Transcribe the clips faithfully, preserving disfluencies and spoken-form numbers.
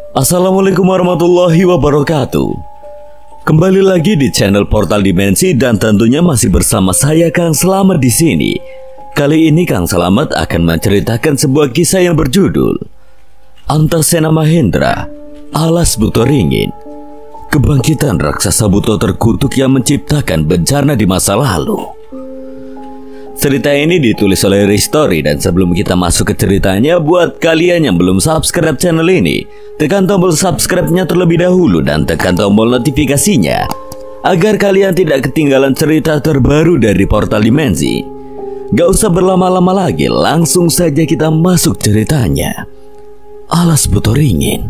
Assalamualaikum warahmatullahi wabarakatuh. Kembali lagi di channel Portal Dimensi dan tentunya masih bersama saya Kang Slamet di sini. Kali ini Kang Slamet akan menceritakan sebuah kisah yang berjudul Antasena Mahendra, Alas Buto Ringin. Kebangkitan raksasa buto terkutuk yang menciptakan bencana di masa lalu. Cerita ini ditulis oleh Ristory, dan sebelum kita masuk ke ceritanya, buat kalian yang belum subscribe channel ini, tekan tombol subscribe-nya terlebih dahulu dan tekan tombol notifikasinya agar kalian tidak ketinggalan cerita terbaru dari Portal Dimensi. Gak usah berlama-lama lagi, langsung saja kita masuk ceritanya. Alas Buto Ringin.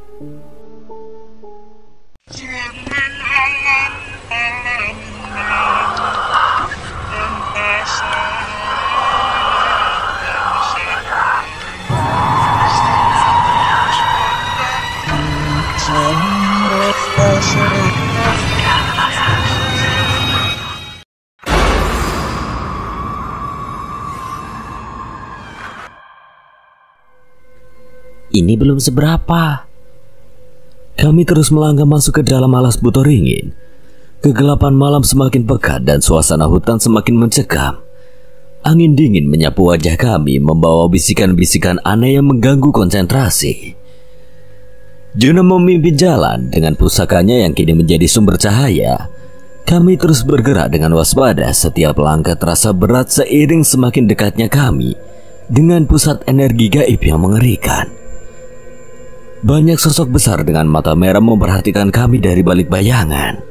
Ini belum seberapa. Kami terus melangkah masuk ke dalam alas Buto Ringin. Kegelapan malam semakin pekat dan suasana hutan semakin mencekam. Angin dingin menyapu wajah kami, membawa bisikan-bisikan aneh yang mengganggu konsentrasi. Juna memimpin jalan dengan pusakanya yang kini menjadi sumber cahaya. Kami terus bergerak dengan waspada. Setiap langkah terasa berat seiring semakin dekatnya kami dengan pusat energi gaib yang mengerikan. Banyak sosok besar dengan mata merah memperhatikan kami dari balik bayangan.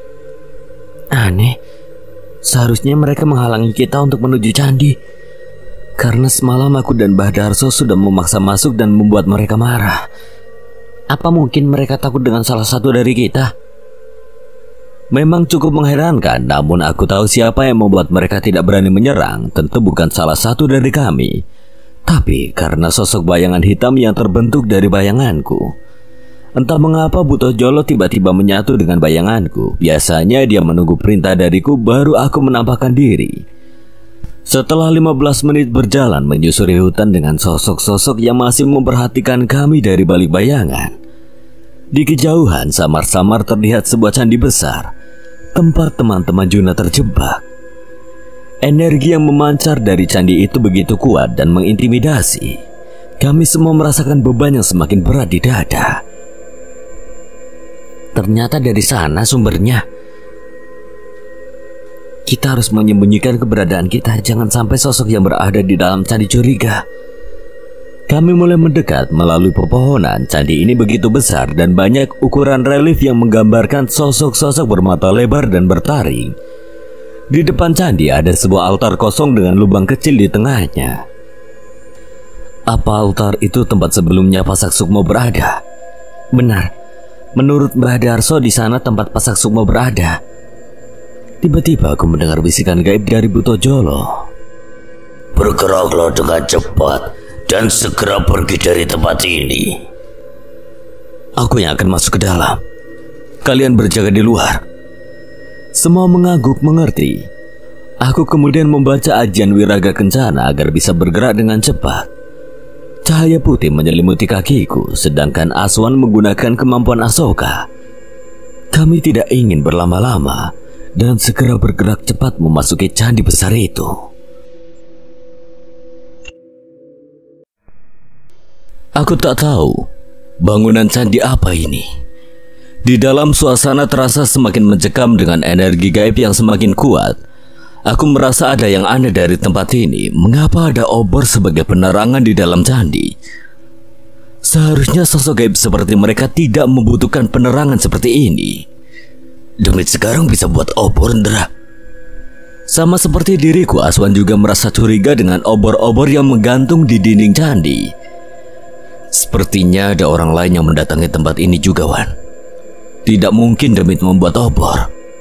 Aneh, seharusnya mereka menghalangi kita untuk menuju candi. Karena semalam aku dan Mbah Darso sudah memaksa masuk dan membuat mereka marah. Apa mungkin mereka takut dengan salah satu dari kita? Memang cukup mengherankan, namun aku tahu siapa yang membuat mereka tidak berani menyerang. Tentu bukan salah satu dari kami, tapi karena sosok bayangan hitam yang terbentuk dari bayanganku. Entah mengapa Buto Jolo tiba-tiba menyatu dengan bayanganku. Biasanya dia menunggu perintah dariku baru aku menampakkan diri. Setelah lima belas menit berjalan menyusuri hutan dengan sosok-sosok yang masih memperhatikan kami dari balik bayangan, di kejauhan samar-samar terlihat sebuah candi besar, tempat teman-teman Juna terjebak. Energi yang memancar dari candi itu begitu kuat dan mengintimidasi. Kami semua merasakan beban yang semakin berat di dada. Ternyata dari sana sumbernya. Kita harus menyembunyikan keberadaan kita, jangan sampai sosok yang berada di dalam candi curiga. Kami mulai mendekat melalui pepohonan. Candi ini begitu besar dan banyak ukuran relief yang menggambarkan sosok-sosok bermata lebar dan bertaring. Di depan candi ada sebuah altar kosong dengan lubang kecil di tengahnya. Apa altar itu tempat sebelumnya Pasak Sukmo berada? Benar, menurut Mbah Darso di sana tempat Pasak Sukmo berada. Tiba-tiba aku mendengar bisikan gaib dari Buto Jolo. Bergeraklah dengan cepat dan segera pergi dari tempat ini. Aku yang akan masuk ke dalam. Kalian berjaga di luar. Semua mengangguk mengerti. Aku kemudian membaca ajian Wiraga Kencana agar bisa bergerak dengan cepat. Cahaya putih menyelimuti kakiku, sedangkan Aswan menggunakan kemampuan Asoka. Kami tidak ingin berlama-lama dan segera bergerak cepat memasuki candi besar itu. Aku tak tahu bangunan candi apa ini. Di dalam suasana terasa semakin mencekam dengan energi gaib yang semakin kuat. Aku merasa ada yang aneh dari tempat ini. Mengapa ada obor sebagai penerangan di dalam candi? Seharusnya sosok gaib seperti mereka tidak membutuhkan penerangan seperti ini. Demit sekarang bisa buat obor, Ndra. Sama seperti diriku, Aswan juga merasa curiga dengan obor-obor yang menggantung di dinding candi. Sepertinya ada orang lain yang mendatangi tempat ini juga, Wan. Tidak mungkin Demit membuat obor.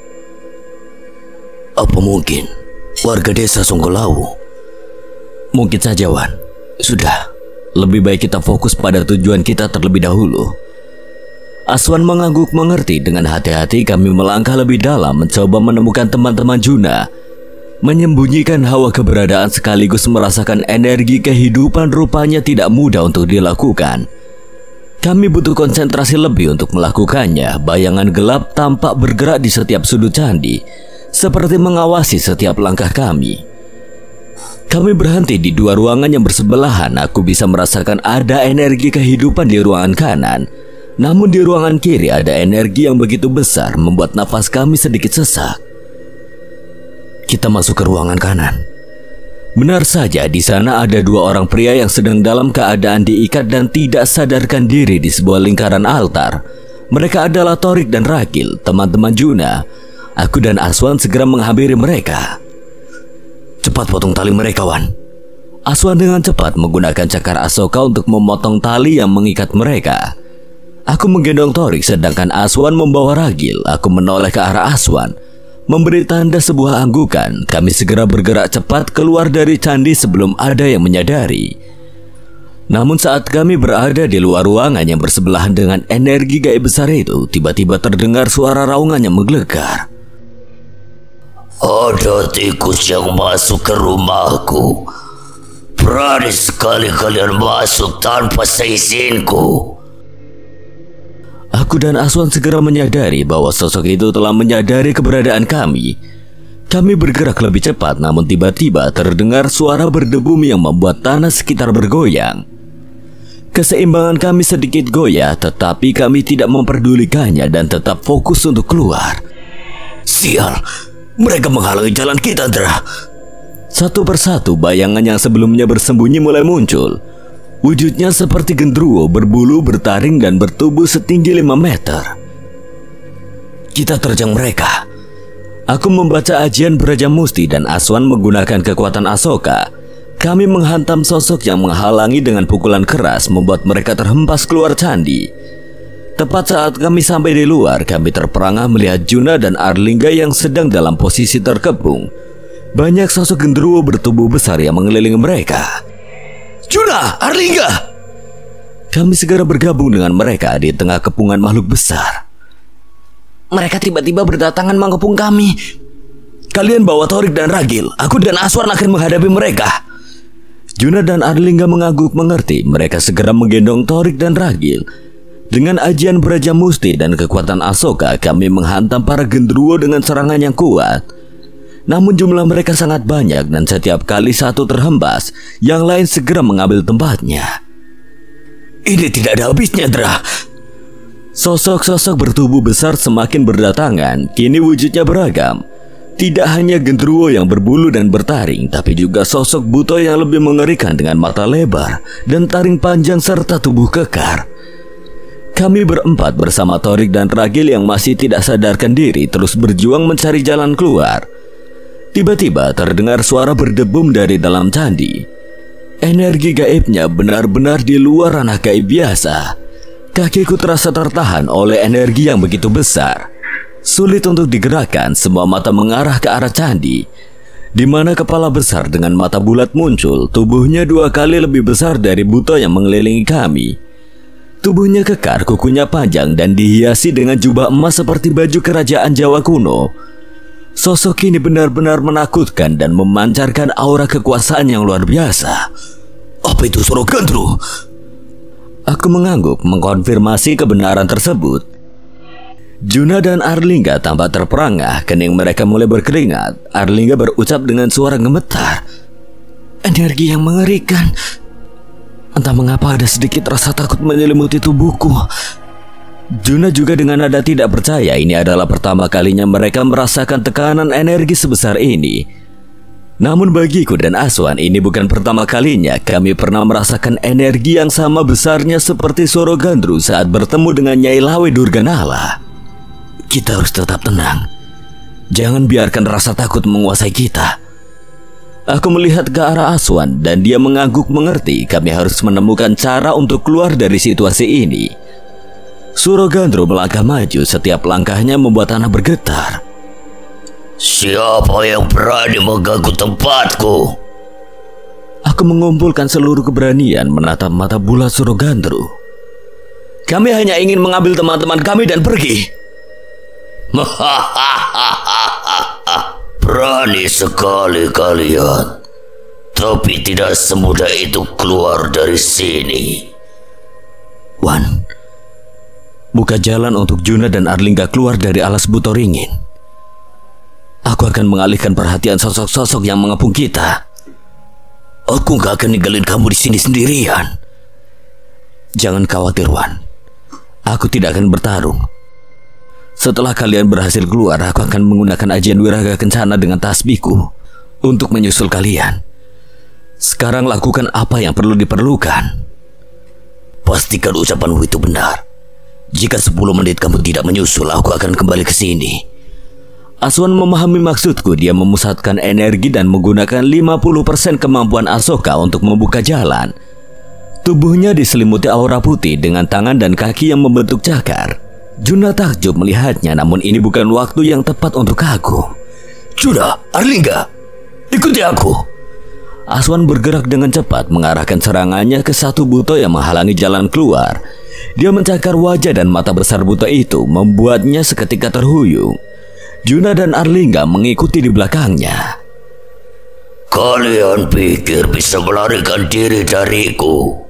Apa mungkin warga desa Songgolawu? Mungkin saja, Wan. Sudah, lebih baik kita fokus pada tujuan kita terlebih dahulu. Aswan mengangguk mengerti. Dengan hati-hati kami melangkah lebih dalam, mencoba menemukan teman-teman Juna. Menyembunyikan hawa keberadaan sekaligus merasakan energi kehidupan rupanya tidak mudah untuk dilakukan. Kami butuh konsentrasi lebih untuk melakukannya. Bayangan gelap tampak bergerak di setiap sudut candi, seperti mengawasi setiap langkah kami. Kami berhenti di dua ruangan yang bersebelahan. Aku bisa merasakan ada energi kehidupan di ruangan kanan. Namun di ruangan kiri ada energi yang begitu besar, membuat nafas kami sedikit sesak. Kita masuk ke ruangan kanan. Benar saja, di sana ada dua orang pria yang sedang dalam keadaan diikat dan tidak sadarkan diri di sebuah lingkaran altar. Mereka adalah Thorik dan Ragil, teman-teman Juna. Aku dan Aswan segera menghampiri mereka. Cepat potong tali mereka, Wan. Aswan dengan cepat menggunakan cakar Asoka untuk memotong tali yang mengikat mereka. Aku menggendong Thorik sedangkan Aswan membawa Ragil. Aku menoleh ke arah Aswan, memberi tanda sebuah anggukan. Kami segera bergerak cepat keluar dari candi sebelum ada yang menyadari. Namun saat kami berada di luar ruangan yang bersebelahan dengan energi gaib besar itu, tiba-tiba terdengar suara raungan yang menggelegar. Ada tikus yang masuk ke rumahku. Berani sekali kalian masuk tanpa seizinku. Aku dan Aswan segera menyadari bahwa sosok itu telah menyadari keberadaan kami. Kami bergerak lebih cepat, namun tiba-tiba terdengar suara berdebum yang membuat tanah sekitar bergoyang. Keseimbangan kami sedikit goyah, tetapi kami tidak memperdulikannya dan tetap fokus untuk keluar. Sial, mereka menghalangi jalan kita, Dra. Satu persatu bayangan yang sebelumnya bersembunyi mulai muncul. Wujudnya seperti genderuwo, berbulu, bertaring, dan bertubuh setinggi lima meter. Kita terjang mereka. Aku membaca ajian Braja Musti dan Aswan menggunakan kekuatan Asoka. Kami menghantam sosok yang menghalangi dengan pukulan keras, membuat mereka terhempas keluar candi. Tepat saat kami sampai di luar, kami terperangah melihat Juna dan Arlingga yang sedang dalam posisi terkepung. Banyak sosok genderuwo bertubuh besar yang mengelilingi mereka. Juna, Arlingga! Kami segera bergabung dengan mereka di tengah kepungan makhluk besar. Mereka tiba-tiba berdatangan mengepung kami. Kalian bawa Thorik dan Ragil. Aku dan Aswan akan menghadapi mereka. Juna dan Arlingga mengangguk mengerti. Mereka segera menggendong Thorik dan Ragil. Dengan ajian Braja Musti dan kekuatan Asoka, kami menghantam para genderuwo dengan serangan yang kuat. Namun jumlah mereka sangat banyak dan setiap kali satu terhempas, yang lain segera mengambil tempatnya. Ini tidak ada habisnya, Dra. Sosok-sosok bertubuh besar semakin berdatangan. Kini wujudnya beragam. Tidak hanya genderuwo yang berbulu dan bertaring, tapi juga sosok buto yang lebih mengerikan dengan mata lebar dan taring panjang serta tubuh kekar. Kami berempat bersama Thorik dan Ragil yang masih tidak sadarkan diri terus berjuang mencari jalan keluar. Tiba-tiba terdengar suara berdebum dari dalam candi. Energi gaibnya benar-benar di luar ranah gaib biasa. Kakiku terasa tertahan oleh energi yang begitu besar. Sulit untuk digerakkan, semua mata mengarah ke arah candi, di mana kepala besar dengan mata bulat muncul. Tubuhnya dua kali lebih besar dari buto yang mengelilingi kami. Tubuhnya kekar, kukunya panjang, dan dihiasi dengan jubah emas seperti baju kerajaan Jawa kuno. Sosok ini benar-benar menakutkan dan memancarkan aura kekuasaan yang luar biasa. Apa itu Sorogandru? Aku mengangguk mengkonfirmasi kebenaran tersebut. Juna dan Arlingga tampak terperangah, kening mereka mulai berkeringat. Arlingga berucap dengan suara gemetar. Energi yang mengerikan. Entah mengapa ada sedikit rasa takut menyelimuti tubuhku. Juna juga dengan nada tidak percaya. Ini adalah pertama kalinya mereka merasakan tekanan energi sebesar ini. Namun bagiku dan Aswan, ini bukan pertama kalinya kami pernah merasakan energi yang sama besarnya seperti Sorogandru saat bertemu dengan Nyai Lawe Durganala. Kita harus tetap tenang. Jangan biarkan rasa takut menguasai kita. Aku melihat ke arah Aswan dan dia mengangguk mengerti. Kami harus menemukan cara untuk keluar dari situasi ini. Sorogandru melangkah maju, setiap langkahnya membuat tanah bergetar. Siapa yang berani mengganggu tempatku? Aku mengumpulkan seluruh keberanian menatap mata bulat Sorogandru. Kami hanya ingin mengambil teman-teman kami dan pergi. Berani sekali kalian. Tapi tidak semudah itu keluar dari sini. Wan, buka jalan untuk Juna dan Arlingga keluar dari alas buto ringin. Aku akan mengalihkan perhatian sosok-sosok yang mengepung kita. Aku gak akan ninggalin kamu di sini sendirian. Jangan khawatir, Wan. Aku tidak akan bertarung. Setelah kalian berhasil keluar, aku akan menggunakan ajian Wiraga Kencana dengan tasbihku untuk menyusul kalian. Sekarang lakukan apa yang perlu diperlukan. Pastikan ucapanmu itu benar. Jika sepuluh menit kamu tidak menyusul, aku akan kembali ke sini. Aswan memahami maksudku. Dia memusatkan energi dan menggunakan lima puluh persen kemampuan Asoka untuk membuka jalan. Tubuhnya diselimuti aura putih dengan tangan dan kaki yang membentuk cakar. Juna takjub melihatnya, namun ini bukan waktu yang tepat untuk kagum. Juna, Arlingga, ikuti aku. Aswan bergerak dengan cepat mengarahkan serangannya ke satu buto yang menghalangi jalan keluar. Dia mencakar wajah dan mata besar buto itu, membuatnya seketika terhuyung. Juna dan Arlingga mengikuti di belakangnya. Kalian pikir bisa melarikan diri dariku?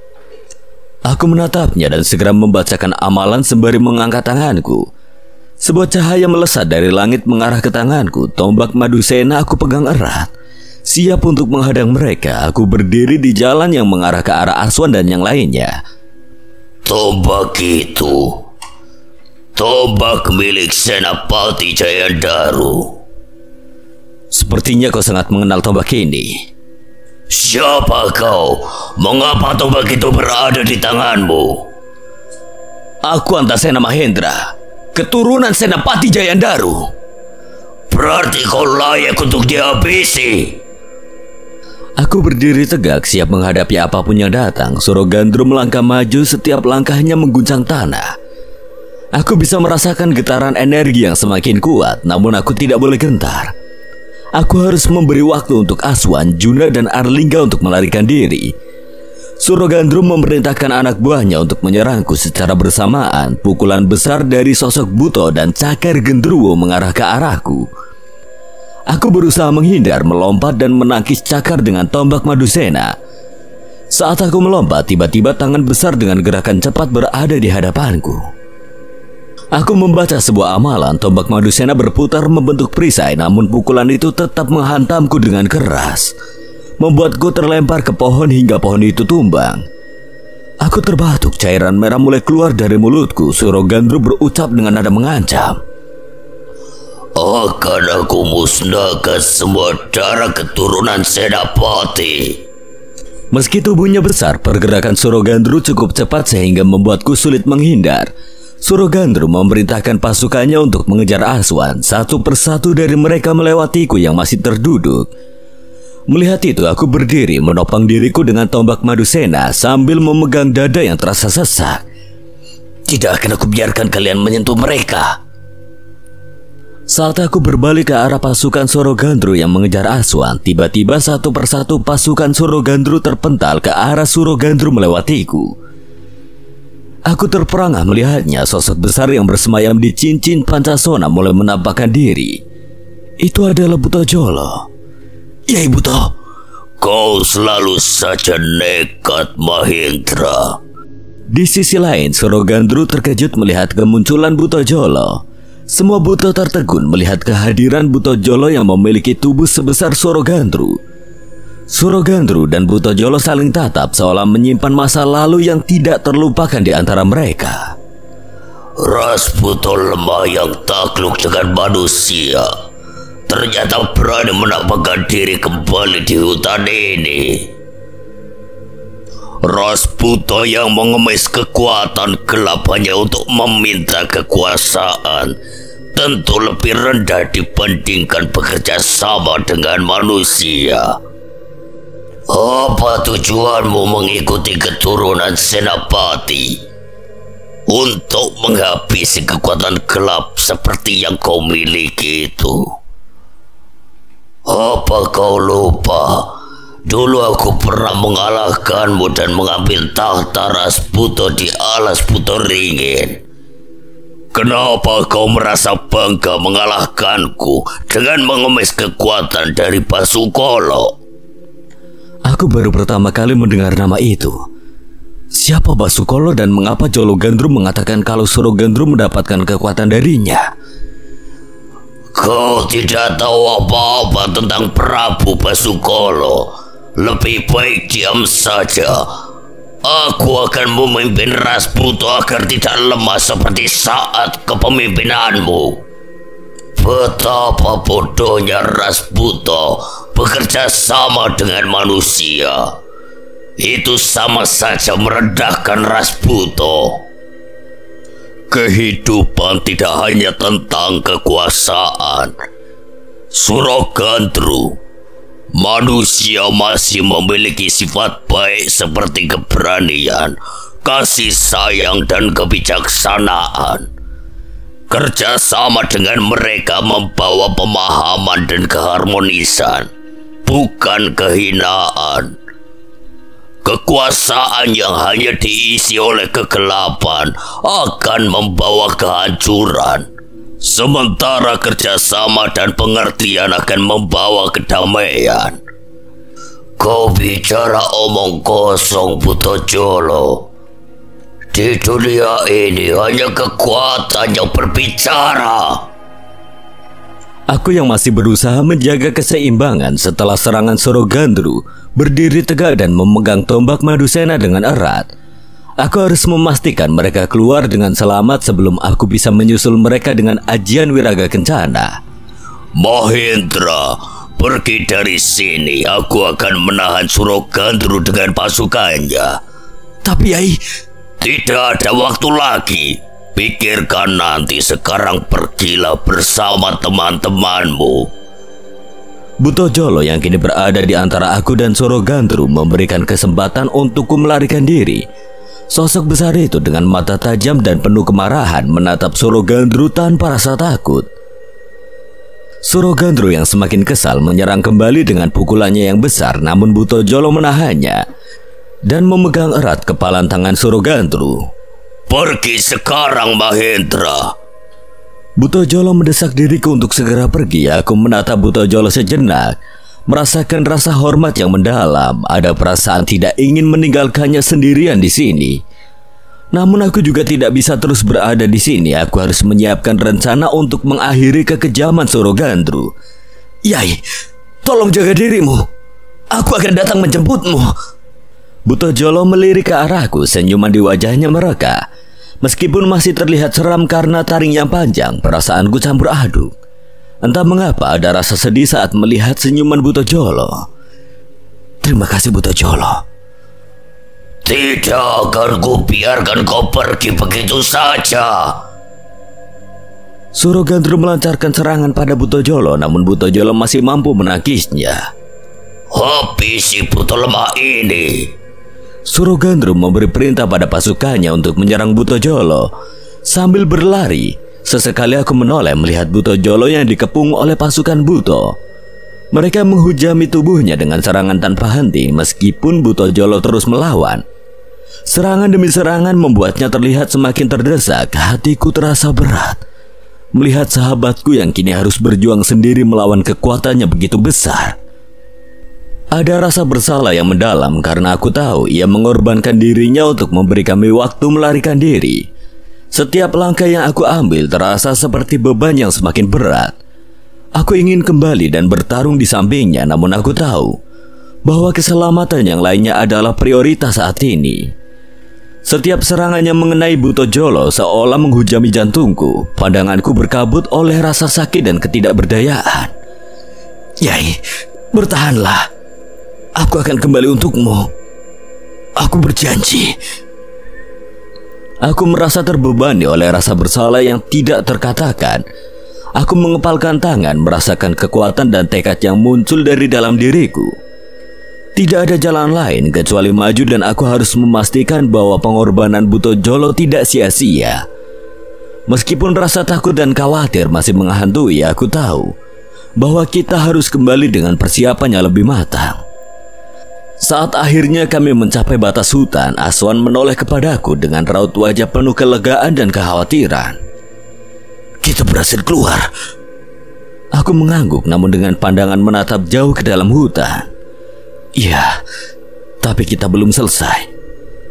Aku menatapnya dan segera membacakan amalan sembari mengangkat tanganku. Sebuah cahaya melesat dari langit mengarah ke tanganku. Tombak Madusena aku pegang erat. Siap untuk menghadang mereka. Aku berdiri di jalan yang mengarah ke arah Aswan dan yang lainnya. Tombak itu, tombak milik Senapati Jayandaru. Sepertinya kau sangat mengenal tombak ini. Siapa kau? Mengapa tombak itu berada di tanganmu? Aku Antasena Mahendra, keturunan Senapati Jayandaru. Berarti kau layak untuk dihabisi. Aku berdiri tegak siap menghadapi apapun yang datang. Surogandru melangkah maju, setiap langkahnya mengguncang tanah. Aku bisa merasakan getaran energi yang semakin kuat, namun aku tidak boleh gentar. Aku harus memberi waktu untuk Aswan, Juna, dan Arlingga untuk melarikan diri. Surogandru memerintahkan anak buahnya untuk menyerangku secara bersamaan. Pukulan besar dari sosok buto dan cakar gendruwo mengarah ke arahku. Aku berusaha menghindar, melompat dan menangkis cakar dengan tombak Madusena. Saat aku melompat, tiba-tiba tangan besar dengan gerakan cepat berada di hadapanku. Aku membaca sebuah amalan. Tombak Madusena berputar membentuk perisai, namun pukulan itu tetap menghantamku dengan keras, membuatku terlempar ke pohon hingga pohon itu tumbang. Aku terbatuk, cairan merah mulai keluar dari mulutku. Surogandru berucap dengan nada mengancam. Akan aku musnahkan semua darah keturunan Senapati. Meski tubuhnya besar, pergerakan Surogandru cukup cepat sehingga membuatku sulit menghindar. Surogandru memerintahkan pasukannya untuk mengejar Aswan. Satu persatu dari mereka melewatiku yang masih terduduk. Melihat itu, aku berdiri menopang diriku dengan tombak Madusena sambil memegang dada yang terasa sesak. Tidak akan aku biarkan kalian menyentuh mereka. Saat aku berbalik ke arah pasukan Surogandru yang mengejar Aswan, tiba-tiba satu persatu pasukan Surogandru terpental ke arah Surogandru melewatiku. Aku terperangah melihatnya. Sosok besar yang bersemayam di cincin Pancasona mulai menampakkan diri. Itu adalah Buto Jolo. Yai Buto, kau selalu saja nekat, Mahendra. Di sisi lain, Surogandru terkejut melihat kemunculan Buto Jolo. Semua buto tertegun melihat kehadiran Buto Jolo yang memiliki tubuh sebesar Surogandru. Surogandru dan Buto Jolo saling tatap seolah menyimpan masa lalu yang tidak terlupakan di antara mereka. Ras buto lemah yang takluk dengan manusia ternyata berani menampakkan diri kembali di hutan ini. Ras buto yang mengemis kekuatan gelap hanya untuk meminta kekuasaan tentu lebih rendah dibandingkan bekerja sama dengan manusia. Apa tujuanmu mengikuti keturunan Senapati untuk menghabisi kekuatan gelap seperti yang kau miliki itu? Apa kau lupa? Dulu aku pernah mengalahkanmu dan mengambil tahta Ras Buto di alas buto ringin. Kenapa kau merasa bangga mengalahkanku dengan mengemis kekuatan dari Basukolo? Aku baru pertama kali mendengar nama itu. Siapa Basukolo dan mengapa Jolo Gandrum mengatakan kalau Suro Gandrum mendapatkan kekuatan darinya? Kau tidak tahu apa-apa tentang Prabu Basukolo. Lebih baik diam saja. Aku akan memimpin Rasputo agar tidak lemah seperti saat kepemimpinanmu. Betapa bodohnya Rasputo bekerja sama dengan manusia. Itu sama saja merendahkan Rasputo. Kehidupan tidak hanya tentang kekuasaan. Suro Gandru, manusia masih memiliki sifat baik seperti keberanian, kasih sayang, dan kebijaksanaan. Kerjasama dengan mereka membawa pemahaman dan keharmonisan, bukan kehinaan. Kekuasaan yang hanya diisi oleh kegelapan akan membawa kehancuran, sementara kerjasama dan pengertian akan membawa kedamaian. Kau bicara omong kosong, Butojolo. Di dunia ini hanya kekuatan yang berbicara. Aku yang masih berusaha menjaga keseimbangan setelah serangan Suro Gandru berdiri tegak dan memegang tombak Madusena dengan erat. Aku harus memastikan mereka keluar dengan selamat sebelum aku bisa menyusul mereka dengan ajian Wiraga Kencana. Mahendra, pergi dari sini. Aku akan menahan Suro Gandru dengan pasukannya. Tapi Yai, tidak ada waktu lagi. Pikirkan nanti, sekarang pergilah bersama teman-temanmu. Butojolo yang kini berada di antara aku dan Suro Gandru memberikan kesempatan untukku melarikan diri. Sosok besar itu dengan mata tajam dan penuh kemarahan menatap Suro Gandru tanpa rasa takut. Suro Gandru yang semakin kesal menyerang kembali dengan pukulannya yang besar, namun Butojolo menahannya dan memegang erat kepalan tangan Suro Gandru. Pergi sekarang, Mahendra. Butojolo mendesak diriku untuk segera pergi. Aku menatap Butojolo sejenak, merasakan rasa hormat yang mendalam. Ada perasaan tidak ingin meninggalkannya sendirian di sini. Namun aku juga tidak bisa terus berada di sini. Aku harus menyiapkan rencana untuk mengakhiri kekejaman Suro Gandru. Yai, tolong jaga dirimu. Aku akan datang menjemputmu. Butojolo melirik ke arahku, senyuman di wajahnya mereka. Meskipun masih terlihat seram karena taring yang panjang, perasaanku campur aduk. Entah mengapa ada rasa sedih saat melihat senyuman Butojolo. Terima kasih, Butojolo. Tidak akan kubiarkan kau pergi begitu saja. Suro Gandru melancarkan serangan pada Butojolo, namun Butojolo masih mampu menangkisnya. Habisi buto lemah ini. Suro Gandru memberi perintah pada pasukannya untuk menyerang Butojolo. Sambil berlari, sesekali aku menoleh melihat Butojolo yang dikepung oleh pasukan Buto. Mereka menghujami tubuhnya dengan serangan tanpa henti meskipun Butojolo terus melawan. Serangan demi serangan membuatnya terlihat semakin terdesak. Hatiku terasa berat melihat sahabatku yang kini harus berjuang sendiri melawan kekuatannya begitu besar. Ada rasa bersalah yang mendalam karena aku tahu ia mengorbankan dirinya untuk memberi kami waktu melarikan diri. Setiap langkah yang aku ambil terasa seperti beban yang semakin berat. Aku ingin kembali dan bertarung di sampingnya, namun aku tahu bahwa keselamatan yang lainnya adalah prioritas saat ini. Setiap serangannya mengenai Butojolo seolah menghujami jantungku. Pandanganku berkabut oleh rasa sakit dan ketidakberdayaan. Yai, bertahanlah. Aku akan kembali untukmu. Aku berjanji. Aku merasa terbebani oleh rasa bersalah yang tidak terkatakan. Aku mengepalkan tangan, merasakan kekuatan dan tekad yang muncul dari dalam diriku. Tidak ada jalan lain kecuali maju dan aku harus memastikan bahwa pengorbanan Butojolo tidak sia-sia. Meskipun rasa takut dan khawatir masih menghantui, aku tahu bahwa kita harus kembali dengan persiapan yang lebih matang. Saat akhirnya kami mencapai batas hutan, Aswan menoleh kepadaku dengan raut wajah penuh kelegaan dan kekhawatiran. Kita berhasil keluar. Aku mengangguk namun dengan pandangan menatap jauh ke dalam hutan. Iya, tapi kita belum selesai.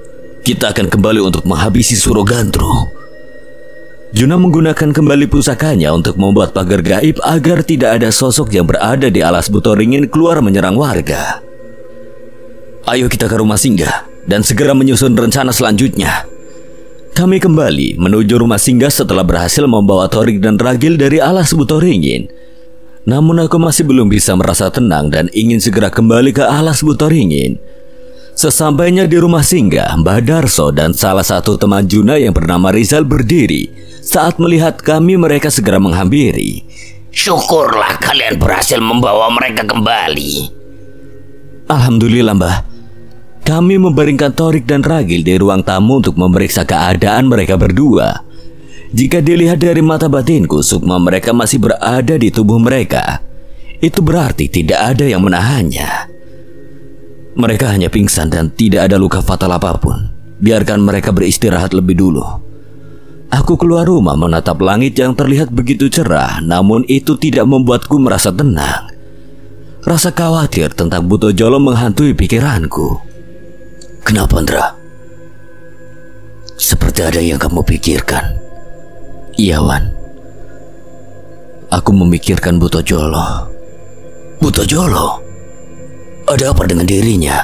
kita akan kembali untuk menghabisi Surogandru. Juna menggunakan kembali pusakanya untuk membuat pagar gaib agar tidak ada sosok yang berada di alas Butoringin keluar menyerang warga. Ayo kita ke rumah singgah dan segera menyusun rencana selanjutnya. Kami kembali menuju rumah singgah setelah berhasil membawa Thorik dan Ragil dari alas Butoringin. Namun aku masih belum bisa merasa tenang dan ingin segera kembali ke alas Butoringin. Sesampainya di rumah singgah, Mbah Darso dan salah satu teman Juna yang bernama Rizal berdiri. Saat melihat kami, mereka segera menghampiri. Syukurlah kalian berhasil membawa mereka kembali. Alhamdulillah, Mbah. Kami membaringkan Thorik dan Ragil di ruang tamu untuk memeriksa keadaan mereka berdua. Jika dilihat dari mata batinku, sukma mereka masih berada di tubuh mereka. Itu berarti tidak ada yang menahannya. Mereka hanya pingsan dan tidak ada luka fatal apapun. Biarkan mereka beristirahat lebih dulu. Aku keluar rumah menatap langit yang terlihat begitu cerah, namun itu tidak membuatku merasa tenang. Rasa khawatir tentang Butojolo menghantui pikiranku. Kenapa, Ndra? Seperti ada yang kamu pikirkan. Iya, Wan. Aku memikirkan Butojolo. Butojolo? Ada apa dengan dirinya?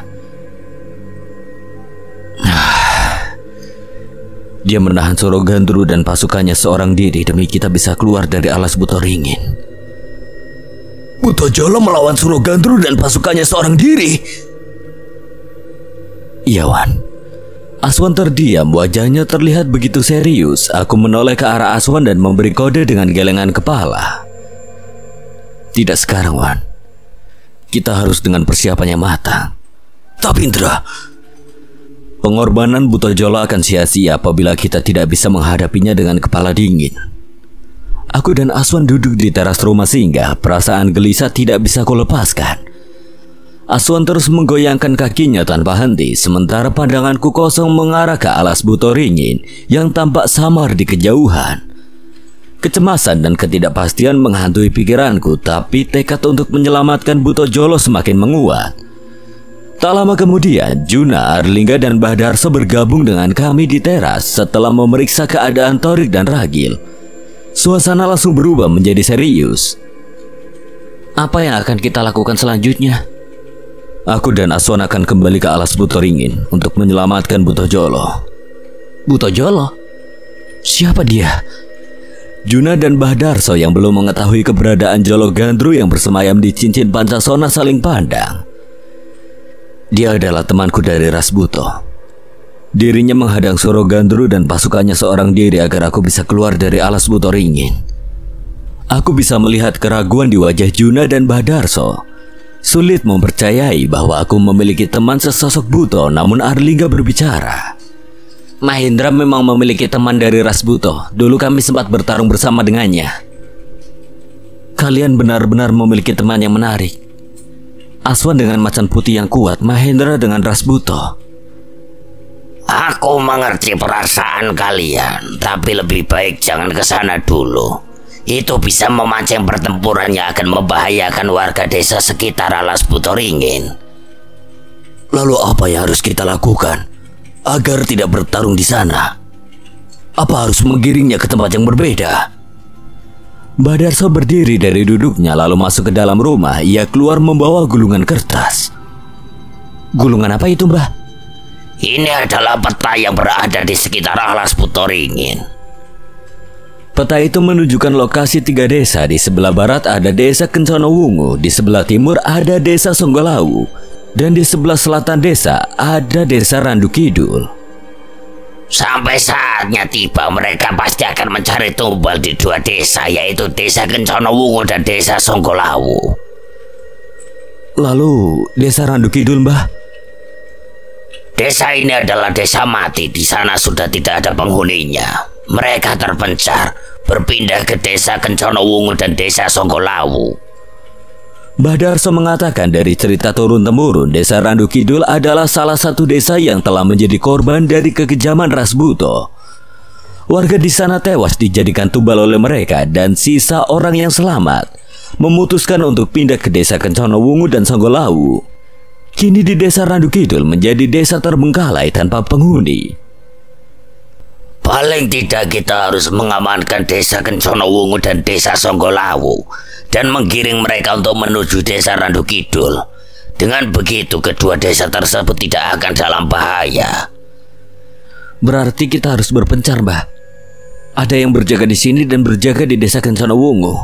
Dia menahan Surogandru dan pasukannya seorang diri demi kita bisa keluar dari alas Butoringin. Butojolo melawan Surogandru dan pasukannya seorang diri? Iya, Wan. Aswan terdiam, wajahnya terlihat begitu serius. Aku menoleh ke arah Aswan dan memberi kode dengan gelengan kepala. Tidak sekarang, Wan. Kita harus dengan persiapan yang matang. Tapi Indra, pengorbanan Butojolo akan sia-sia apabila kita tidak bisa menghadapinya dengan kepala dingin. Aku dan Aswan duduk di teras rumah singgah. Perasaan gelisah tidak bisa kulepaskan. Aswan terus menggoyangkan kakinya tanpa henti, sementara pandanganku kosong mengarah ke alas Butoringin yang tampak samar di kejauhan. Kecemasan dan ketidakpastian menghantui pikiranku, tapi tekad untuk menyelamatkan Butojolo semakin menguat. Tak lama kemudian, Juna, Arlingga, dan Mbah Darso bergabung dengan kami di teras setelah memeriksa keadaan Thorik dan Ragil. Suasana langsung berubah menjadi serius. Apa yang akan kita lakukan selanjutnya? Aku dan Aswan akan kembali ke alas Butoringin untuk menyelamatkan Butojolo. Butojolo? Siapa dia? Juna dan Mbah Darso yang belum mengetahui keberadaan Jologandru yang bersemayam di cincin Pancasona saling pandang. Dia adalah temanku dari ras Buto. Dirinya menghadang Surogandru dan pasukannya seorang diri agar aku bisa keluar dari alas Butoringin. Aku bisa melihat keraguan di wajah Juna dan Mbah Darso. Sulit mempercayai bahwa aku memiliki teman sesosok Buto, namun Arlingga berbicara. Mahendra memang memiliki teman dari ras Buto. Dulu kami sempat bertarung bersama dengannya. Kalian benar-benar memiliki teman yang menarik. Aswan dengan macan putih yang kuat, Mahendra dengan ras Buto. Aku mengerti perasaan kalian, tapi lebih baik jangan ke sana dulu. Itu bisa memancing pertempuran yang akan membahayakan warga desa sekitar alas Butoringin. Lalu apa yang harus kita lakukan agar tidak bertarung di sana? Apa harus menggiringnya ke tempat yang berbeda? Mbah Darso berdiri dari duduknya lalu masuk ke dalam rumah. Ia keluar membawa gulungan kertas. Gulungan apa itu, Mbah? Ini adalah peta yang berada di sekitar alas Butoringin. Peta itu menunjukkan lokasi tiga desa. Di sebelah barat ada desa Kenconowungu, di sebelah timur ada desa Songgolawu, dan di sebelah selatan desa ada desa Randu Kidul. Sampai saatnya tiba, mereka pasti akan mencari tumbal di dua desa, yaitu desa Kenconowungu dan desa Songgolawu. Lalu desa Randu Kidul, Mbah? Desa ini adalah desa mati. Di sana sudah tidak ada penghuninya. Mereka terpencar, berpindah ke desa Kenconowungu dan desa Songgolawu. Mbah Darso mengatakan dari cerita turun-temurun, desa Randu Kidul adalah salah satu desa yang telah menjadi korban dari kekejaman ras Buto. Warga di sana tewas dijadikan tumbal oleh mereka, dan sisa orang yang selamat memutuskan untuk pindah ke desa Kenconowungu dan Songgolawu. Kini di desa Randu Kidul menjadi desa terbengkalai tanpa penghuni. Paling tidak kita harus mengamankan desa Kencana Wungu dan desa Songgolawu dan menggiring mereka untuk menuju desa Randu Kidul. Dengan begitu kedua desa tersebut tidak akan dalam bahaya. Berarti kita harus berpencar, Mbah. Ada yang berjaga di sini dan berjaga di desa Kencana Wungu.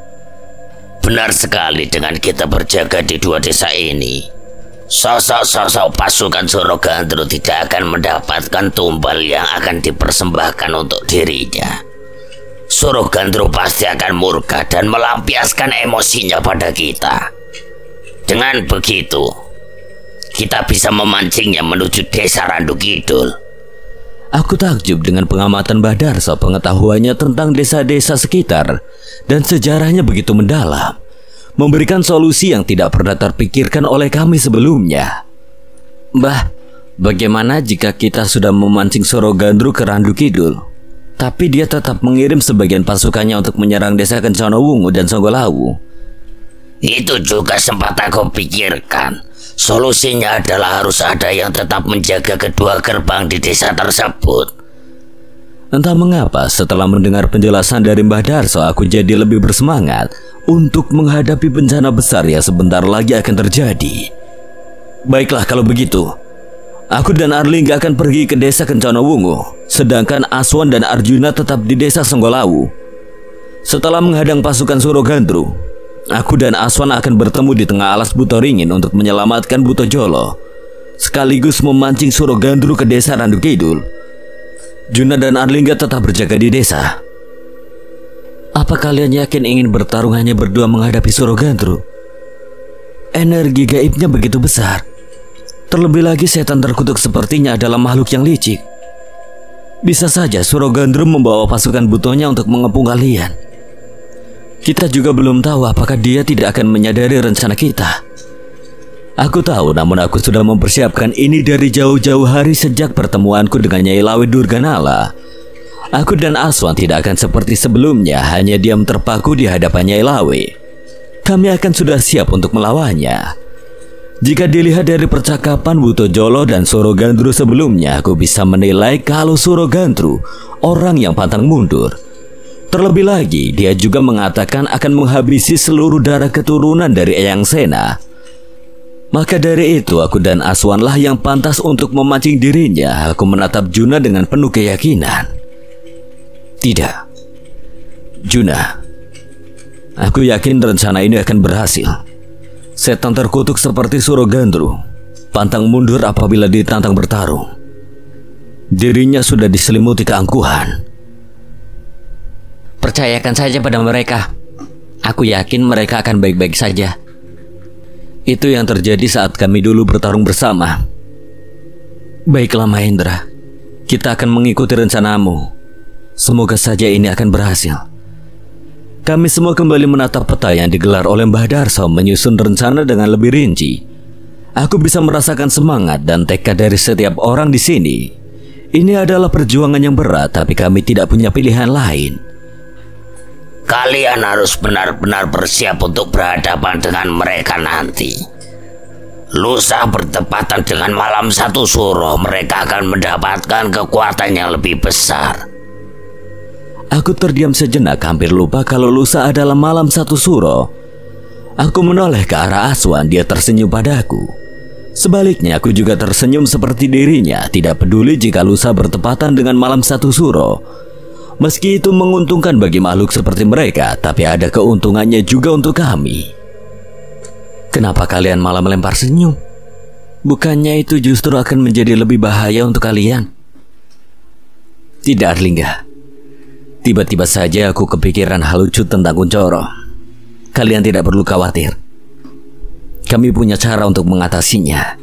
Benar sekali, dengan kita berjaga di dua desa ini, sosok-sosok pasukan Surogandru tidak akan mendapatkan tumbal yang akan dipersembahkan untuk dirinya. Surogandru pasti akan murka dan melampiaskan emosinya pada kita. Dengan begitu, kita bisa memancingnya menuju desa Randu Kidul. Aku takjub dengan pengamatan Mbah Darso, pengetahuannya tentang desa-desa sekitar dan sejarahnya begitu mendalam, memberikan solusi yang tidak pernah terpikirkan oleh kami sebelumnya. Mbah, bagaimana jika kita sudah memancing Surogandru ke Randu Kidul, tapi dia tetap mengirim sebagian pasukannya untuk menyerang desa Kencana Wungu dan Songgolawu? Itu juga sempat aku pikirkan. Solusinya adalah harus ada yang tetap menjaga kedua gerbang di desa tersebut. Entah mengapa setelah mendengar penjelasan dari Mbah Darso, aku jadi lebih bersemangat untuk menghadapi bencana besar yang sebentar lagi akan terjadi. Baiklah kalau begitu, aku dan Arlingga akan pergi ke desa Kencana Wungu, sedangkan Aswan dan Arjuna tetap di desa Songgolawu. Setelah menghadang pasukan Surogandru, aku dan Aswan akan bertemu di tengah alas Butoringin untuk menyelamatkan Butojolo, sekaligus memancing Surogandru ke desa Randu Kidul. Juna dan Arlingga tetap berjaga di desa. Apa kalian yakin ingin bertarung hanya berdua menghadapi Surogandru? Energi gaibnya begitu besar. Terlebih lagi setan terkutuk sepertinya adalah makhluk yang licik. Bisa saja Surogandru membawa pasukan butonya untuk mengepung kalian. Kita juga belum tahu apakah dia tidak akan menyadari rencana kita. Aku tahu, namun aku sudah mempersiapkan ini dari jauh-jauh hari sejak pertemuanku dengan Nyai Lawe Durganala. Aku dan Aswan tidak akan seperti sebelumnya, hanya diam terpaku di hadapan Nyai Lawe. Kami akan sudah siap untuk melawannya. Jika dilihat dari percakapan Butojolo dan Surogandru sebelumnya, aku bisa menilai kalau Surogandru orang yang pantang mundur. Terlebih lagi, dia juga mengatakan akan menghabisi seluruh darah keturunan dari Eyang Sena. Maka dari itu, aku dan Aswanlah yang pantas untuk memancing dirinya. Aku menatap Juna dengan penuh keyakinan. Tidak, Juna, aku yakin rencana ini akan berhasil. Setan terkutuk seperti Surogandru pantang mundur apabila ditantang bertarung. Dirinya sudah diselimuti keangkuhan. percayakan saja pada mereka. Aku yakin mereka akan baik-baik saja. Itu yang terjadi saat kami dulu bertarung bersama. Baiklah Mahendra, kita akan mengikuti rencanamu. Semoga saja ini akan berhasil. Kami semua kembali menatap peta yang digelar oleh Mbah Darso, menyusun rencana dengan lebih rinci. Aku bisa merasakan semangat dan tekad dari setiap orang di sini. Ini adalah perjuangan yang berat, tapi kami tidak punya pilihan lain. Kalian harus benar-benar bersiap untuk berhadapan dengan mereka nanti. Lusa bertepatan dengan malam satu suro, mereka akan mendapatkan kekuatan yang lebih besar. Aku terdiam sejenak, hampir lupa kalau lusa adalah malam satu suro. Aku menoleh ke arah Aswan, dia tersenyum padaku. Sebaliknya, aku juga tersenyum seperti dirinya, tidak peduli jika lusa bertepatan dengan malam satu suro. Meski itu menguntungkan bagi makhluk seperti mereka, tapi ada keuntungannya juga untuk kami. Kenapa kalian malah melempar senyum? Bukannya itu justru akan menjadi lebih bahaya untuk kalian? Tidak, Arlingga. Tiba-tiba saja aku kepikiran hal lucu tentang Kuncoro. Kalian tidak perlu khawatir. Kami punya cara untuk mengatasinya.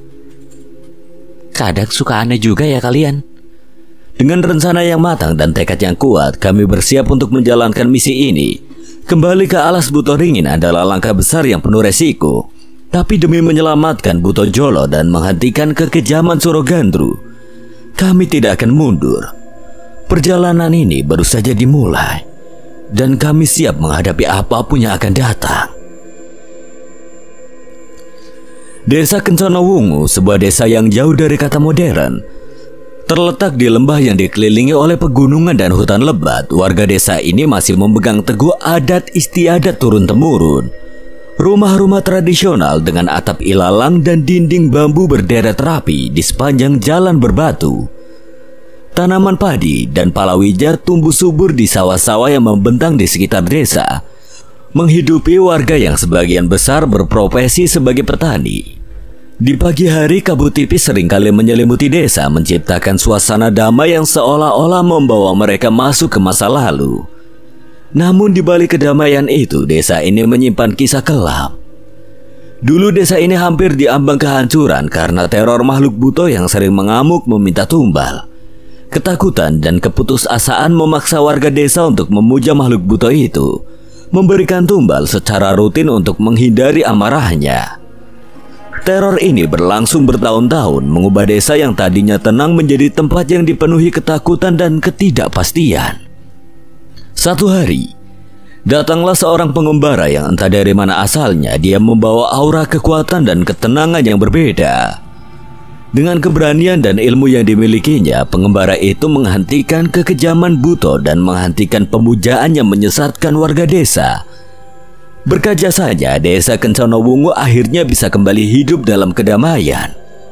Kadang suka aneh juga ya kalian. Dengan rencana yang matang dan tekad yang kuat, kami bersiap untuk menjalankan misi ini. Kembali ke alas Butoringin adalah langkah besar yang penuh resiko. Tapi demi menyelamatkan Butojolo dan menghentikan kekejaman Surogandru, kami tidak akan mundur. Perjalanan ini baru saja dimulai, dan kami siap menghadapi apapun yang akan datang. Desa Kencana Wungu, sebuah desa yang jauh dari kata modern, terletak di lembah yang dikelilingi oleh pegunungan dan hutan lebat. Warga desa ini masih memegang teguh adat istiadat turun-temurun. Rumah-rumah tradisional dengan atap ilalang dan dinding bambu berderet rapi di sepanjang jalan berbatu. Tanaman padi dan palawija tumbuh subur di sawah-sawah yang membentang di sekitar desa, menghidupi warga yang sebagian besar berprofesi sebagai petani. Di pagi hari, kabut tipis seringkali menyelimuti desa, menciptakan suasana damai yang seolah-olah membawa mereka masuk ke masa lalu. Namun di balik kedamaian itu, desa ini menyimpan kisah kelam. Dulu desa ini hampir diambang kehancuran karena teror makhluk buto yang sering mengamuk meminta tumbal. Ketakutan dan keputusasaan memaksa warga desa untuk memuja makhluk buto itu, memberikan tumbal secara rutin untuk menghindari amarahnya. Teror ini berlangsung bertahun-tahun, mengubah desa yang tadinya tenang menjadi tempat yang dipenuhi ketakutan dan ketidakpastian. Satu hari, datanglah seorang pengembara yang entah dari mana asalnya. Dia membawa aura kekuatan dan ketenangan yang berbeda. Dengan keberanian dan ilmu yang dimilikinya, pengembara itu menghentikan kekejaman buto dan menghentikan pemujaan yang menyesatkan warga desa. Berkat jasanya, desa Kencana Wungu akhirnya bisa kembali hidup dalam kedamaian.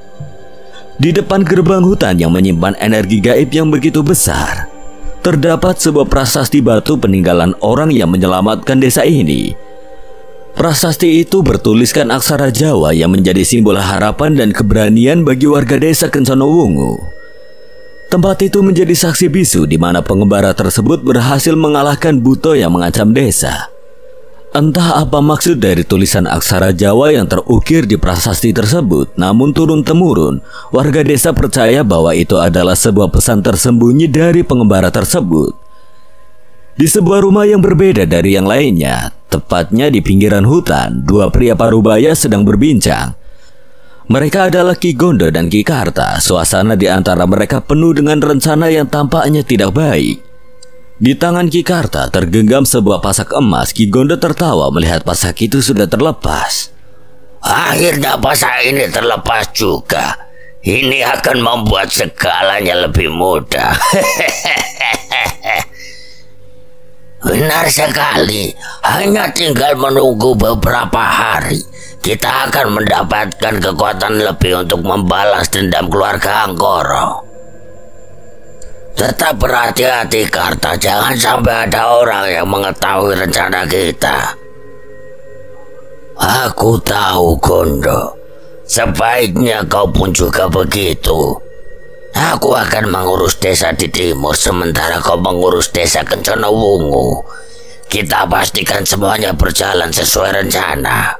Di depan gerbang hutan yang menyimpan energi gaib yang begitu besar, terdapat sebuah prasasti batu peninggalan orang yang menyelamatkan desa ini. Prasasti itu bertuliskan aksara Jawa yang menjadi simbol harapan dan keberanian bagi warga desa Kencana Wungu. Tempat itu menjadi saksi bisu di mana pengembara tersebut berhasil mengalahkan buto yang mengancam desa. Entah apa maksud dari tulisan aksara Jawa yang terukir di prasasti tersebut, namun turun-temurun warga desa percaya bahwa itu adalah sebuah pesan tersembunyi dari pengembara tersebut. Di sebuah rumah yang berbeda dari yang lainnya, tepatnya di pinggiran hutan, dua pria parubaya sedang berbincang. Mereka adalah Ki Gondo dan Ki Karta. Suasana di antara mereka penuh dengan rencana yang tampaknya tidak baik. Di tangan Ki Karta tergenggam sebuah pasak emas. Ki Gondo tertawa melihat pasak itu sudah terlepas. Akhirnya pasak ini terlepas juga. Ini akan membuat segalanya lebih mudah. Benar sekali. Hanya tinggal menunggu beberapa hari, kita akan mendapatkan kekuatan lebih untuk membalas dendam keluarga Anggoro. Tetap berhati-hati Karta, jangan sampai ada orang yang mengetahui rencana kita. Aku tahu Gondo, sebaiknya kau pun juga begitu. Aku akan mengurus desa di timur, sementara kau mengurus desa Kencana Wungu. Kita pastikan semuanya berjalan sesuai rencana.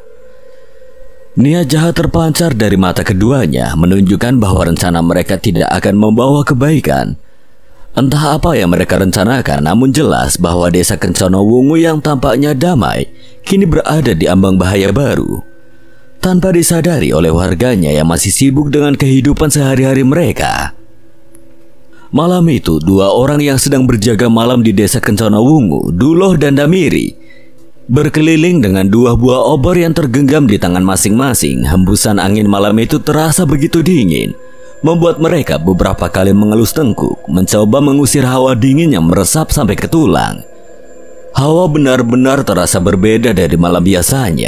Niat jahat terpancar dari mata keduanya, menunjukkan bahwa rencana mereka tidak akan membawa kebaikan. Entah apa yang mereka rencanakan, namun jelas bahwa desa Kencana Wungu yang tampaknya damai kini berada di ambang bahaya baru. Tanpa disadari oleh warganya yang masih sibuk dengan kehidupan sehari-hari mereka. Malam itu, dua orang yang sedang berjaga malam di desa Kencana Wungu, Duloh dan Damiri, berkeliling dengan dua buah obor yang tergenggam di tangan masing-masing. Hembusan angin malam itu terasa begitu dingin, membuat mereka beberapa kali mengelus tengkuk, mencoba mengusir hawa dingin yang meresap sampai ke tulang. Hawa benar-benar terasa berbeda dari malam biasanya.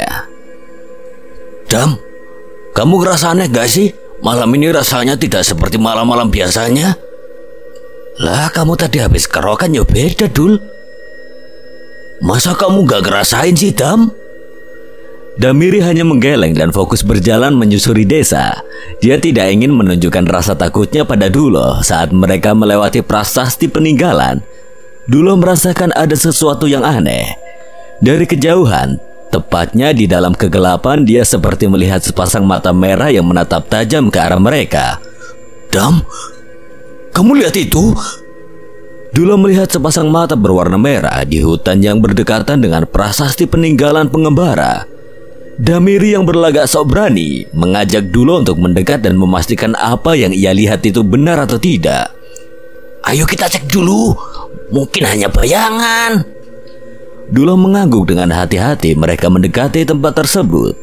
Dam, kamu ngerasa aneh gak sih? Malam ini rasanya tidak seperti malam-malam biasanya. Lah, kamu tadi habis kerokan ya beda, Dul. Masa kamu gak ngerasain sih, Dam? Damiri hanya menggeleng dan fokus berjalan menyusuri desa. Dia tidak ingin menunjukkan rasa takutnya pada Duloh. Saat mereka melewati prasasti peninggalan, Duloh merasakan ada sesuatu yang aneh. Dari kejauhan, tepatnya di dalam kegelapan, dia seperti melihat sepasang mata merah yang menatap tajam ke arah mereka. Dam, kamu lihat itu? Duloh melihat sepasang mata berwarna merah di hutan yang berdekatan dengan prasasti peninggalan pengembara. Damiri yang berlagak sok berani mengajak Duloh untuk mendekat dan memastikan apa yang ia lihat itu benar atau tidak. Ayo kita cek dulu, mungkin hanya bayangan. Duloh mengangguk dengan hati-hati. Mereka mendekati tempat tersebut.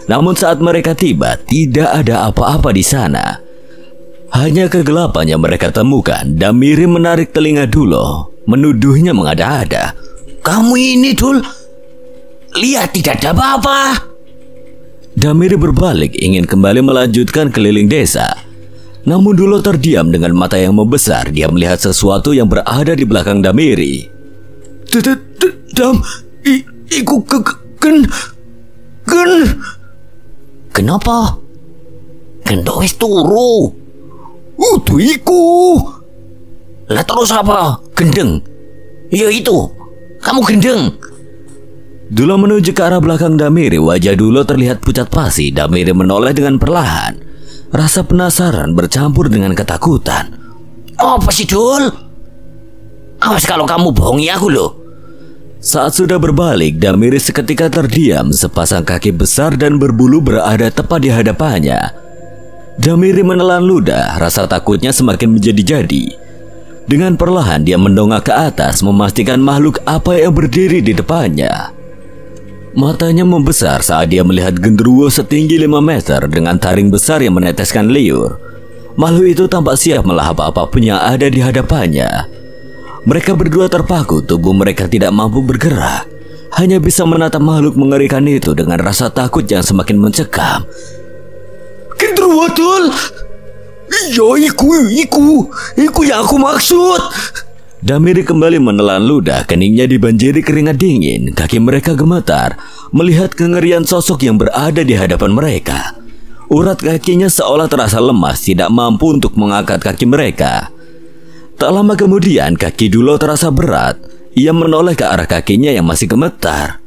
Namun saat mereka tiba, tidak ada apa-apa di sana. Hanya kegelapan yang mereka temukan. Damiri menarik telinga Dulo, menuduhnya mengada-ada. Kamu ini, Dul, lihat tidak ada apa-apa. Damiri berbalik ingin kembali melanjutkan keliling desa. Namun Dulo terdiam dengan mata yang membesar. Dia melihat sesuatu yang berada di belakang Damiri. Dam, iku ken ken. Kenapa? Gendok wis turu. Udu iku. Lah terus apa? Gendeng. Iya itu. Kamu gendeng. Dulo menuju ke arah belakang Damiri. Wajah Dulo terlihat pucat pasi. Damiri menoleh dengan perlahan. Rasa penasaran bercampur dengan ketakutan. Apa sih, Dul? Awas kalau kamu bohongi aku loh. Saat sudah berbalik, Damiri seketika terdiam. Sepasang kaki besar dan berbulu berada tepat di hadapannya. Damiri menelan ludah. Rasa takutnya semakin menjadi-jadi. Dengan perlahan dia mendongak ke atas, memastikan makhluk apa yang berdiri di depannya. Matanya membesar saat dia melihat genderuwo setinggi lima meter dengan taring besar yang meneteskan liur. Makhluk itu tampak siap melahap apapun yang ada di hadapannya. Mereka berdua terpaku, tubuh mereka tidak mampu bergerak. Hanya bisa menatap makhluk mengerikan itu dengan rasa takut yang semakin mencekam. Genderuwo, Dul. Iya, iku, iku, iku yang aku maksud. Damiri kembali menelan ludah, keningnya dibanjiri keringat dingin. Kaki mereka gemetar melihat kengerian sosok yang berada di hadapan mereka. Urat kakinya seolah terasa lemas, tidak mampu untuk mengangkat kaki mereka. Tak lama kemudian kaki Dulo terasa berat. Ia menoleh ke arah kakinya yang masih gemetar.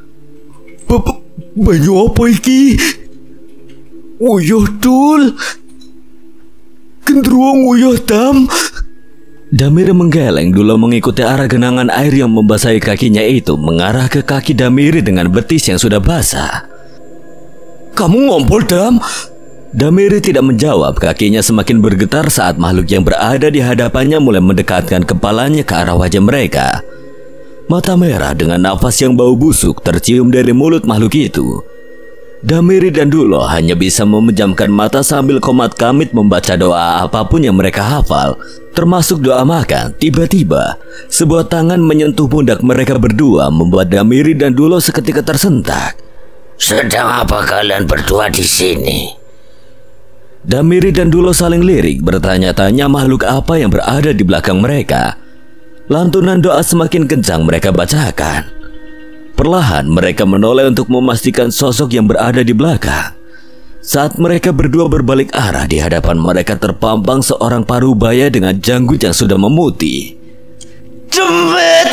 Banyu apa iki? Uyuh, Dul. Genderuwo nguyuh, Dam. Damiri menggeleng. Dulo mengikuti arah genangan air yang membasahi kakinya itu mengarah ke kaki Damiri dengan betis yang sudah basah. Kamu ngompol, Dam? Damiri tidak menjawab. Kakinya semakin bergetar saat makhluk yang berada di hadapannya mulai mendekatkan kepalanya ke arah wajah mereka. Mata merah dengan nafas yang bau busuk tercium dari mulut makhluk itu. Damiri dan Dulo hanya bisa memejamkan mata sambil komat kamit membaca doa apapun yang mereka hafal, termasuk doa makan. Tiba-tiba, sebuah tangan menyentuh pundak mereka berdua membuat Damiri dan Dulo seketika tersentak. Sedang apa kalian berdua di sini? Damiri dan Dulo saling lirik, bertanya-tanya makhluk apa yang berada di belakang mereka. Lantunan doa semakin kencang mereka bacakan. Perlahan mereka menoleh untuk memastikan sosok yang berada di belakang. Saat mereka berdua berbalik arah, di hadapan mereka terpampang seorang parubaya dengan janggut yang sudah memutih. Cembet!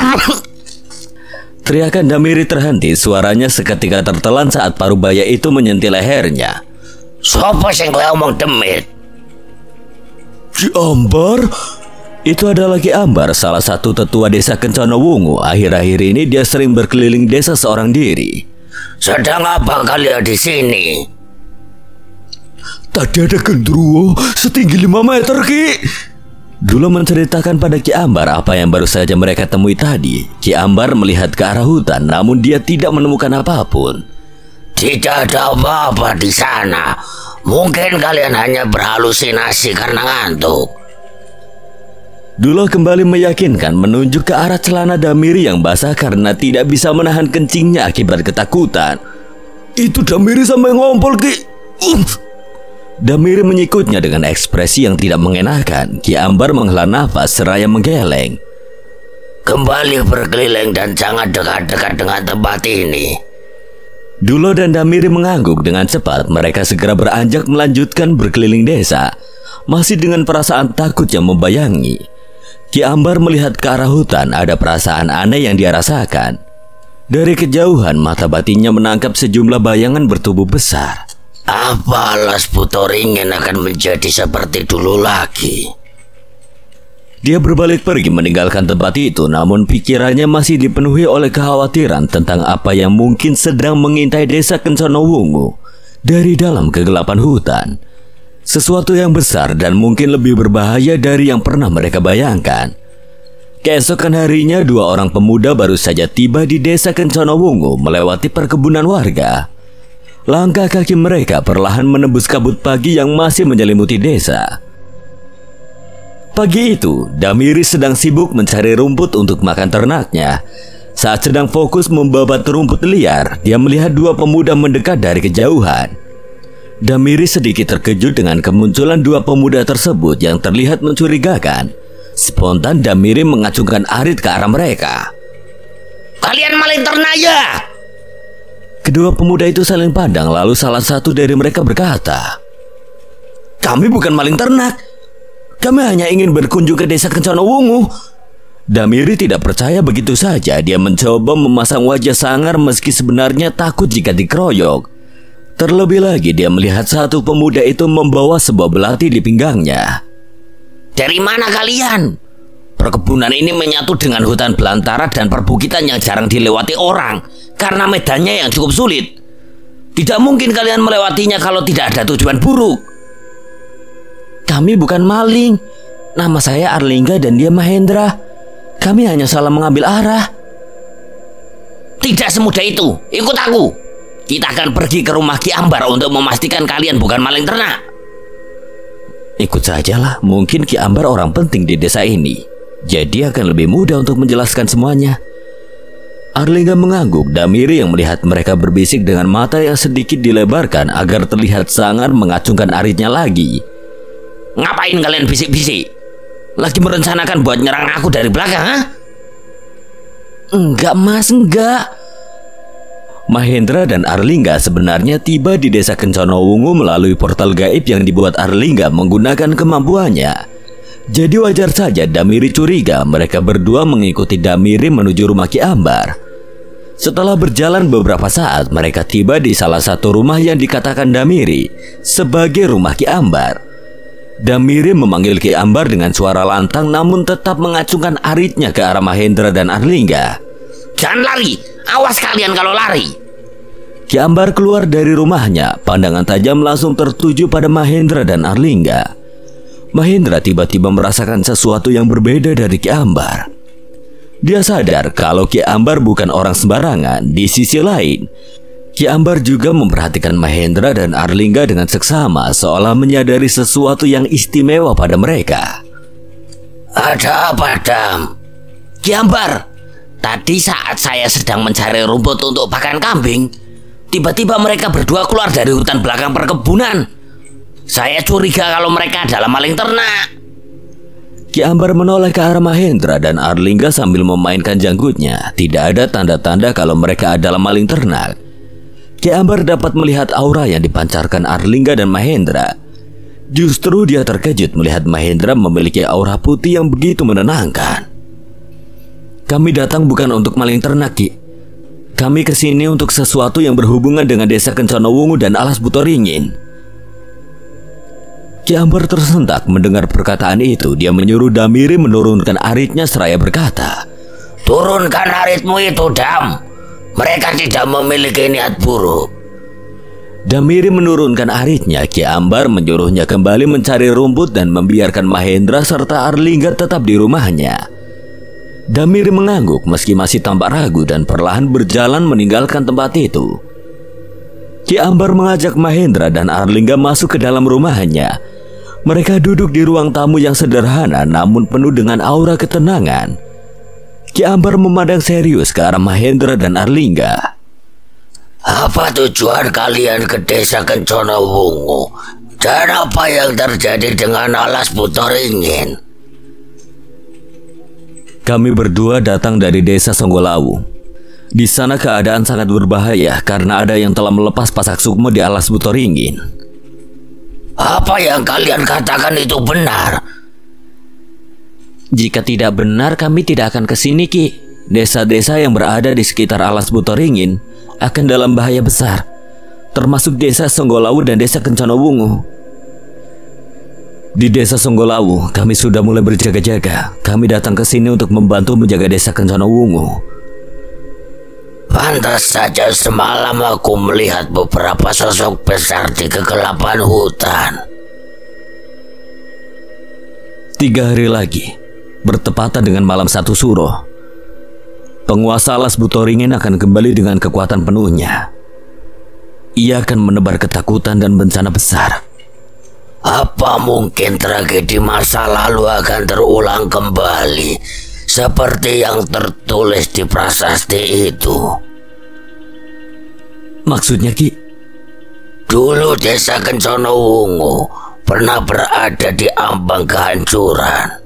Teriakan Damiri terhenti, suaranya seketika tertelan saat parubaya itu menyentil lehernya. Siapa yang kau omong demit? Ki Ambar? Itu adalah Ki Ambar, salah satu tetua desa Kencana Wungu. Akhir-akhir ini dia sering berkeliling desa seorang diri. Sedang apa kalian di sini? Tadi ada genderuwo setinggi lima meter, Ki. Dulo menceritakan pada Ki Ambar apa yang baru saja mereka temui tadi. Ki Ambar melihat ke arah hutan, namun dia tidak menemukan apapun. Tidak ada apa-apa di sana. Mungkin kalian hanya berhalusinasi karena ngantuk. Dulo kembali meyakinkan, menunjuk ke arah celana Damiri yang basah karena tidak bisa menahan kencingnya akibat ketakutan. Itu Damiri sampai ngompol, Ki. Uh. Damiri menyikutnya dengan ekspresi yang tidak mengenakan. Ki Ambar menghela nafas seraya menggeleng. Kembali berkeliling dan jangan dekat-dekat dengan tempat ini. Dulo dan Damiri mengangguk dengan cepat. Mereka segera beranjak melanjutkan berkeliling desa, masih dengan perasaan takut yang membayangi. Ki Ambar melihat ke arah hutan, ada perasaan aneh yang dia rasakan. Dari kejauhan mata batinnya menangkap sejumlah bayangan bertubuh besar. Apa alas Butoringin akan menjadi seperti dulu lagi? Dia berbalik pergi meninggalkan tempat itu, namun pikirannya masih dipenuhi oleh kekhawatiran tentang apa yang mungkin sedang mengintai desa Kencana Wungu dari dalam kegelapan hutan. Sesuatu yang besar dan mungkin lebih berbahaya dari yang pernah mereka bayangkan. Keesokan harinya, dua orang pemuda baru saja tiba di desa Kencana Wungu melewati perkebunan warga. Langkah kaki mereka perlahan menembus kabut pagi yang masih menyelimuti desa. Pagi itu, Damiri sedang sibuk mencari rumput untuk makan ternaknya. Saat sedang fokus membabat rumput liar, dia melihat dua pemuda mendekat dari kejauhan. Damiri sedikit terkejut dengan kemunculan dua pemuda tersebut yang terlihat mencurigakan. Spontan Damiri mengacungkan arit ke arah mereka. Kalian maling ternak ya? Kedua pemuda itu saling pandang, lalu salah satu dari mereka berkata, "Kami bukan maling ternak. Kami hanya ingin berkunjung ke desa Kencana Wungu." Damiri tidak percaya begitu saja. Dia mencoba memasang wajah sangar meski sebenarnya takut jika dikeroyok. Terlebih lagi dia melihat satu pemuda itu membawa sebuah belati di pinggangnya. Dari mana kalian? Perkebunan ini menyatu dengan hutan belantara dan perbukitan yang jarang dilewati orang karena medannya yang cukup sulit. Tidak mungkin kalian melewatinya kalau tidak ada tujuan buruk. Kami bukan maling. Nama saya Arlingga dan dia Mahendra. Kami hanya salah mengambil arah. Tidak semudah itu. Ikut aku. Kita akan pergi ke rumah Ki Ambar untuk memastikan kalian bukan maling ternak. Ikut sajalah. Mungkin Ki Ambar orang penting di desa ini. Jadi akan lebih mudah untuk menjelaskan semuanya. Arlingga mengangguk. Damiri yang melihat mereka berbisik dengan mata yang sedikit dilebarkan agar terlihat sangar mengacungkan aritnya lagi. Ngapain kalian bisik-bisik? Lagi merencanakan buat nyerang aku dari belakang, ha? Enggak mas, enggak. Mahendra dan Arlingga sebenarnya tiba di desa Kencana Wungu melalui portal gaib yang dibuat Arlingga menggunakan kemampuannya. Jadi wajar saja Damiri curiga mereka berdua mengikuti Damiri menuju rumah Ki Ambar. Setelah berjalan beberapa saat, mereka tiba di salah satu rumah yang dikatakan Damiri sebagai rumah Ki Ambar. Damiri memanggil Ki Ambar dengan suara lantang namun tetap mengacungkan aritnya ke arah Mahendra dan Arlingga. Jangan lari, awas kalian kalau lari. Ki Ambar keluar dari rumahnya, pandangan tajam langsung tertuju pada Mahendra dan Arlingga. Mahendra tiba-tiba merasakan sesuatu yang berbeda dari Ki Ambar. Dia sadar kalau Ki Ambar bukan orang sembarangan. Di sisi lain, Ki Ambar juga memperhatikan Mahendra dan Arlingga dengan seksama, seolah menyadari sesuatu yang istimewa pada mereka. Ada apa, Dam? Ki Ambar, tadi saat saya sedang mencari rumput untuk pakan kambing, tiba-tiba mereka berdua keluar dari hutan belakang perkebunan. Saya curiga kalau mereka adalah maling ternak. Ki Ambar menoleh ke arah Mahendra dan Arlingga sambil memainkan janggutnya. Tidak ada tanda-tanda kalau mereka adalah maling ternak. Ki Ambar dapat melihat aura yang dipancarkan Arlingga dan Mahendra. Justru dia terkejut melihat Mahendra memiliki aura putih yang begitu menenangkan. Kami datang bukan untuk maling ternak, Ki. Kami kesini untuk sesuatu yang berhubungan dengan desa Kencana Wungu dan Alas Butoringin. Ki Ambar tersentak mendengar perkataan itu. Dia menyuruh Damiri menurunkan aritnya seraya berkata, "Turunkan aritmu itu, Dam. Mereka tidak memiliki niat buruk." Damiri menurunkan aritnya. Ki Ambar menyuruhnya kembali mencari rumput dan membiarkan Mahendra serta Arlingga tetap di rumahnya. Damiri mengangguk meski masih tampak ragu dan perlahan berjalan meninggalkan tempat itu. Ki Ambar mengajak Mahendra dan Arlingga masuk ke dalam rumahnya. Mereka duduk di ruang tamu yang sederhana namun penuh dengan aura ketenangan. Ki Ambar memandang serius ke arah Mahendra dan Arlingga. Apa tujuan kalian ke desa Kencana Wungu? Dan apa yang terjadi dengan Alas Butoringin? Kami berdua datang dari desa Songgolawu. Di sana keadaan sangat berbahaya karena ada yang telah melepas pasak sukmo di Alas Butoringin. Apa yang kalian katakan itu benar? Jika tidak benar, kami tidak akan ke sini, Ki. Desa-desa yang berada di sekitar Alas Butoringin akan dalam bahaya besar, termasuk desa Songgolawu dan desa Kencana Wungu. Di desa Songgolawu, kami sudah mulai berjaga-jaga. Kami datang ke sini untuk membantu menjaga desa Kencana Wungu. Pantas saja semalam aku melihat beberapa sosok besar di kegelapan hutan. Tiga hari lagi, bertepatan dengan malam satu suro, penguasa Alas Butoringin akan kembali dengan kekuatan penuhnya. ia akan menebar ketakutan dan bencana besar. Apa mungkin tragedi masa lalu akan terulang kembali seperti yang tertulis di prasasti itu? Maksudnya, Ki? Dulu desa Kencana Wungu pernah berada di ambang kehancuran.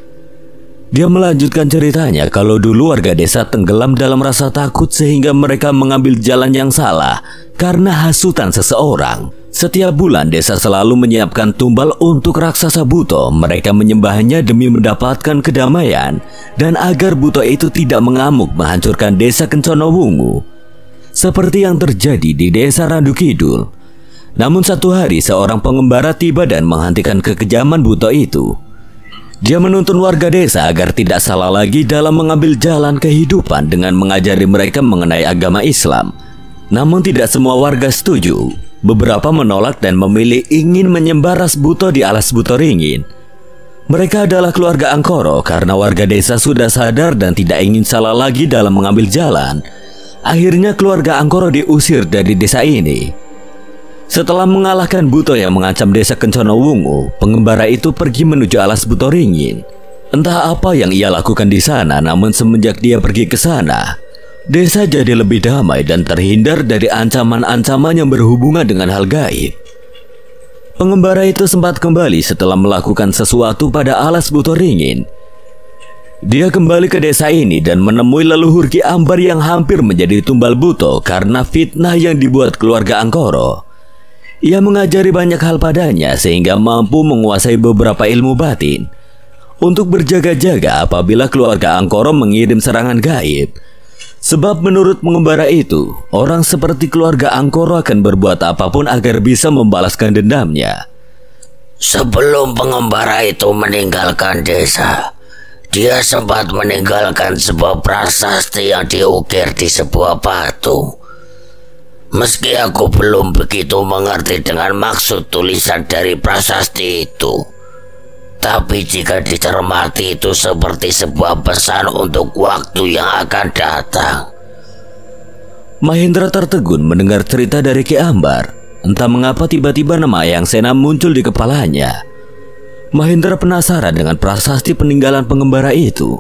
Dia melanjutkan ceritanya kalau dulu warga desa tenggelam dalam rasa takut sehingga mereka mengambil jalan yang salah karena hasutan seseorang. Setiap bulan desa selalu menyiapkan tumbal untuk raksasa Buto. Mereka menyembahnya demi mendapatkan kedamaian dan agar Buto itu tidak mengamuk menghancurkan desa Kencana Wungu. Seperti yang terjadi di desa Randu Kidul. Namun satu hari seorang pengembara tiba dan menghentikan kekejaman Buto itu. Dia menuntun warga desa agar tidak salah lagi dalam mengambil jalan kehidupan dengan mengajari mereka mengenai agama Islam. Namun tidak semua warga setuju. Beberapa menolak dan memilih ingin menyembah ras Buto di alas Buto Ringin. Mereka adalah keluarga Angkoro karena warga desa sudah sadar dan tidak ingin salah lagi dalam mengambil jalan. Akhirnya keluarga Angkoro diusir dari desa ini. Setelah mengalahkan Buto yang mengancam desa Kencana Wungu, pengembara itu pergi menuju alas Buto Ringin. Entah apa yang ia lakukan di sana, namun semenjak dia pergi ke sana, desa jadi lebih damai dan terhindar dari ancaman-ancaman yang berhubungan dengan hal gaib. Pengembara itu sempat kembali setelah melakukan sesuatu pada alas Buto Ringin. Dia kembali ke desa ini dan menemui leluhur Ki Ambar yang hampir menjadi tumbal Buto karena fitnah yang dibuat keluarga Angkoro. Ia mengajari banyak hal padanya sehingga mampu menguasai beberapa ilmu batin untuk berjaga-jaga apabila keluarga Angkoro mengirim serangan gaib. Sebab menurut pengembara itu, orang seperti keluarga Angkoro akan berbuat apapun agar bisa membalaskan dendamnya. Sebelum pengembara itu meninggalkan desa, dia sempat meninggalkan sebuah prasasti yang diukir di sebuah batu. Meski aku belum begitu mengerti dengan maksud tulisan dari prasasti itu, tapi jika dicermati itu seperti sebuah pesan untuk waktu yang akan datang. Mahendra tertegun mendengar cerita dari Ki Ambar. Entah mengapa tiba-tiba nama Ayang Sena muncul di kepalanya. Mahendra penasaran dengan prasasti peninggalan pengembara itu.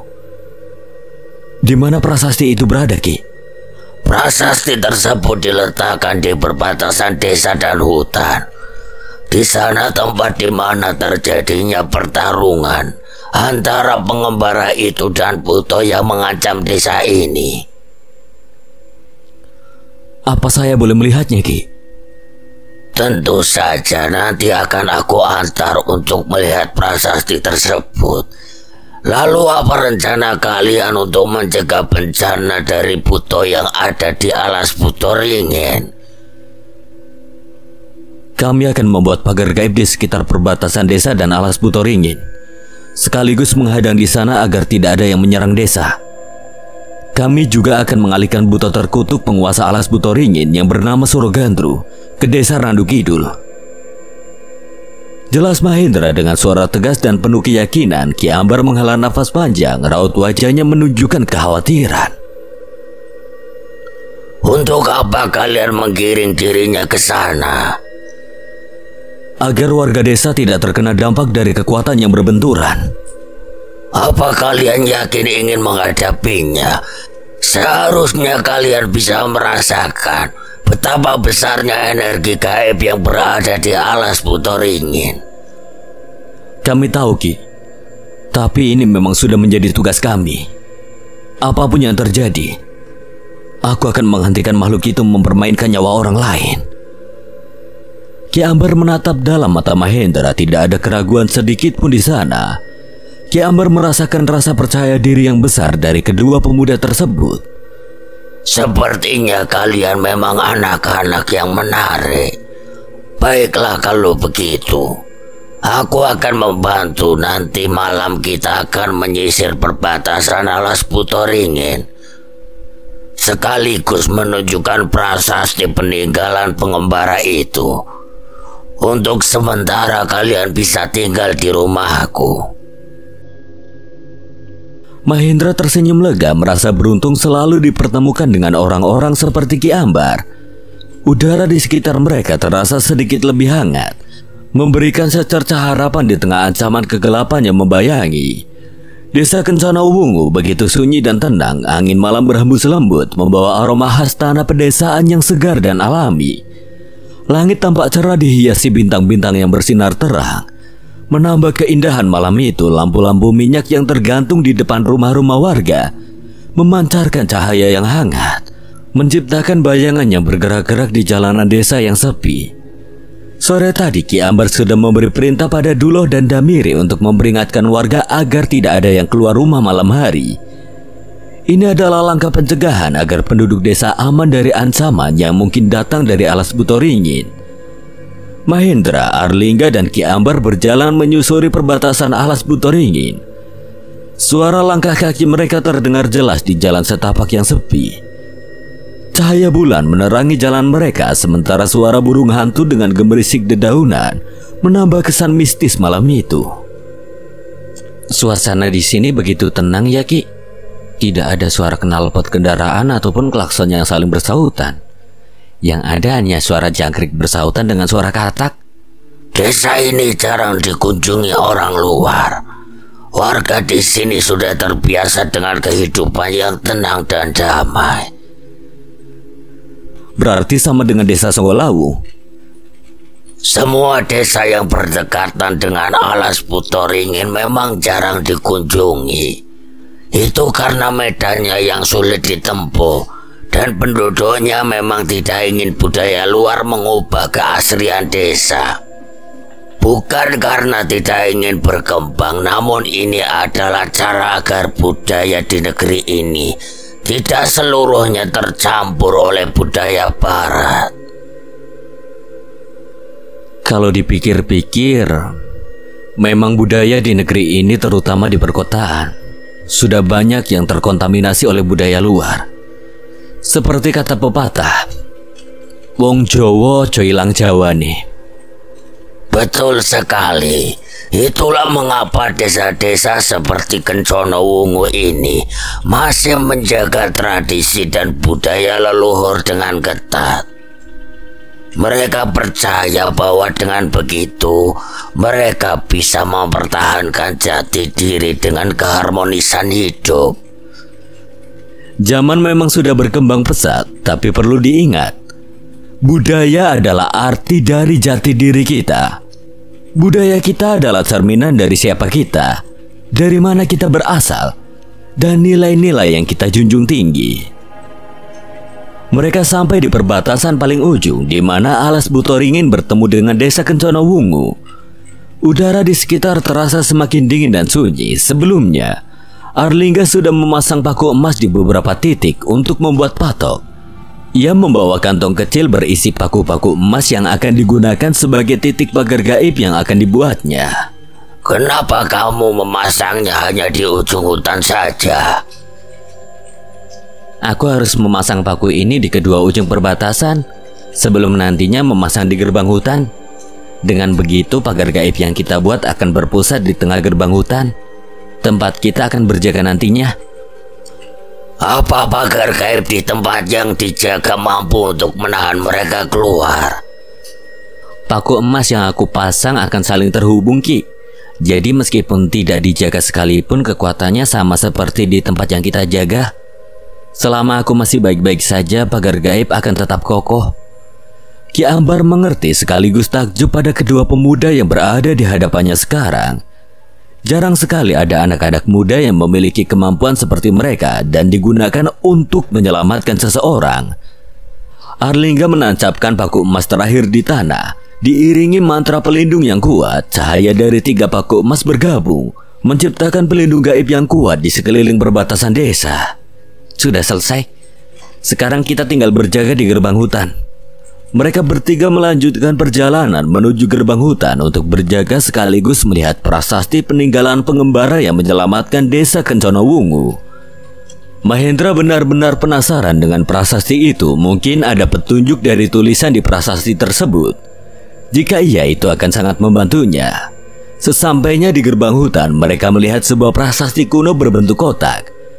Di mana prasasti itu berada, Ki? Prasasti tersebut diletakkan di perbatasan desa dan hutan. Di sana tempat di mana terjadinya pertarungan antara pengembara itu dan Buto yang mengancam desa ini. Apa saya boleh melihatnya, Ki? Tentu saja, nanti akan aku antar untuk melihat prasasti tersebut. Lalu apa rencana kalian untuk mencegah bencana dari Buto yang ada di alas Buto Ringin? Kami akan membuat pagar gaib di sekitar perbatasan desa dan alas Buto Ringin, sekaligus menghadang di sana agar tidak ada yang menyerang desa. Kami juga akan mengalihkan Buto terkutuk penguasa alas Buto Ringin yang bernama Surogandru ke desa Randu Kidul. Jelas Mahendra dengan suara tegas dan penuh keyakinan. Ki Ambar menghela nafas panjang, raut wajahnya menunjukkan kekhawatiran. Untuk apa kalian menggiring dirinya ke sana? Agar warga desa tidak terkena dampak dari kekuatan yang berbenturan. Apa kalian yakin ingin menghadapinya? Seharusnya kalian bisa merasakan betapa besarnya energi gaib yang berada di alas Buto Ringin. Kami tahu, Ki. Tapi ini memang sudah menjadi tugas kami. Apapun yang terjadi, aku akan menghentikan makhluk itu mempermainkan nyawa orang lain. Ki Ambar menatap dalam mata Mahendra, tidak ada keraguan sedikit pun di sana. Ki Ambar merasakan rasa percaya diri yang besar dari kedua pemuda tersebut. Sepertinya kalian memang anak-anak yang menarik. Baiklah kalau begitu, aku akan membantu. Nanti malam kita akan menyisir perbatasan alas Buto Ringin, sekaligus menunjukkan prasasti peninggalan pengembara itu. Untuk sementara kalian bisa tinggal di rumahku. Mahendra tersenyum lega, merasa beruntung selalu dipertemukan dengan orang-orang seperti Ki Ambar. Udara di sekitar mereka terasa sedikit lebih hangat, memberikan secercah harapan di tengah ancaman kegelapan yang membayangi. Desa Kencana Wungu begitu sunyi dan tenang. Angin malam berhembus lembut, membawa aroma khas tanah pedesaan yang segar dan alami. Langit tampak cerah dihiasi bintang-bintang yang bersinar terang. Menambah keindahan malam itu, lampu-lampu minyak yang tergantung di depan rumah-rumah warga memancarkan cahaya yang hangat, menciptakan bayangan yang bergerak-gerak di jalanan desa yang sepi. Sore tadi Ki Ambar sudah memberi perintah pada Duloh dan Damiri untuk memperingatkan warga agar tidak ada yang keluar rumah malam hari. Ini adalah langkah pencegahan agar penduduk desa aman dari ancaman yang mungkin datang dari alas Butoringin. Mahendra, Arlingga, dan Ki Ambar berjalan menyusuri perbatasan alas Butoringin. Suara langkah kaki mereka terdengar jelas di jalan setapak yang sepi. Cahaya bulan menerangi jalan mereka, sementara suara burung hantu dengan gemerisik dedaunan menambah kesan mistis malam itu. Suasana di sini begitu tenang ya Ki. Tidak ada suara knalpot kendaraan ataupun klakson yang saling bersautan. Yang ada hanya suara jangkrik bersautan dengan suara katak. Desa ini jarang dikunjungi orang luar. Warga di sini sudah terbiasa dengan kehidupan yang tenang dan damai. Berarti sama dengan desa Songgolawu. Semua desa yang berdekatan dengan alas Butoringin memang jarang dikunjungi. Itu karena medannya yang sulit ditempuh dan penduduknya memang tidak ingin budaya luar mengubah keaslian desa. Bukan karena tidak ingin berkembang, namun ini adalah cara agar budaya di negeri ini tidak seluruhnya tercampur oleh budaya barat. Kalau dipikir-pikir, memang budaya di negeri ini terutama di perkotaan sudah banyak yang terkontaminasi oleh budaya luar. Seperti kata pepatah, wong Jawa aja ilang Jawane. Betul sekali. Itulah mengapa desa-desa seperti Kencana Wungu ini masih menjaga tradisi dan budaya leluhur dengan ketat. Mereka percaya bahwa dengan begitu mereka bisa mempertahankan jati diri dengan keharmonisan hidup. Zaman memang sudah berkembang pesat, tapi perlu diingat, budaya adalah arti dari jati diri kita. Budaya kita adalah cerminan dari siapa kita, dari mana kita berasal, dan nilai-nilai yang kita junjung tinggi. Mereka sampai di perbatasan paling ujung, di mana alas Butoringin bertemu dengan desa Kencana Wungu. Udara di sekitar terasa semakin dingin dan sunyi. Sebelumnya, Arlingga sudah memasang paku emas di beberapa titik untuk membuat patok. Ia membawa kantong kecil berisi paku-paku emas yang akan digunakan sebagai titik pagar gaib yang akan dibuatnya. Kenapa kamu memasangnya hanya di ujung hutan saja? Aku harus memasang paku ini di kedua ujung perbatasan sebelum nantinya memasang di gerbang hutan. Dengan begitu pagar gaib yang kita buat akan berpusat di tengah gerbang hutan. Tempat kita akan berjaga nantinya. Apa pagar gaib di tempat yang dijaga mampu untuk menahan mereka keluar? Paku emas yang aku pasang akan saling terhubung, Ki. Jadi meskipun tidak dijaga sekalipun, kekuatannya sama seperti di tempat yang kita jaga. Selama aku masih baik-baik saja, pagar gaib akan tetap kokoh. Ki Ambar mengerti sekaligus takjub pada kedua pemuda yang berada di hadapannya sekarang. Jarang sekali ada anak-anak muda yang memiliki kemampuan seperti mereka dan digunakan untuk menyelamatkan seseorang. Arlingga menancapkan paku emas terakhir di tanah. Diiringi mantra pelindung yang kuat, cahaya dari tiga paku emas bergabung, menciptakan pelindung gaib yang kuat di sekeliling perbatasan desa. Sudah selesai. Sekarang kita tinggal berjaga di gerbang hutan. Mereka bertiga melanjutkan perjalanan menuju gerbang hutan untuk berjaga sekaligus melihat prasasti peninggalan pengembara yang menyelamatkan desa Kencana Wungu. Mahendra benar-benar penasaran dengan prasasti itu. Mungkin ada petunjuk dari tulisan di prasasti tersebut. Jika iya, itu akan sangat membantunya. Sesampainya di gerbang hutan, mereka melihat sebuah prasasti kuno berbentuk kotak.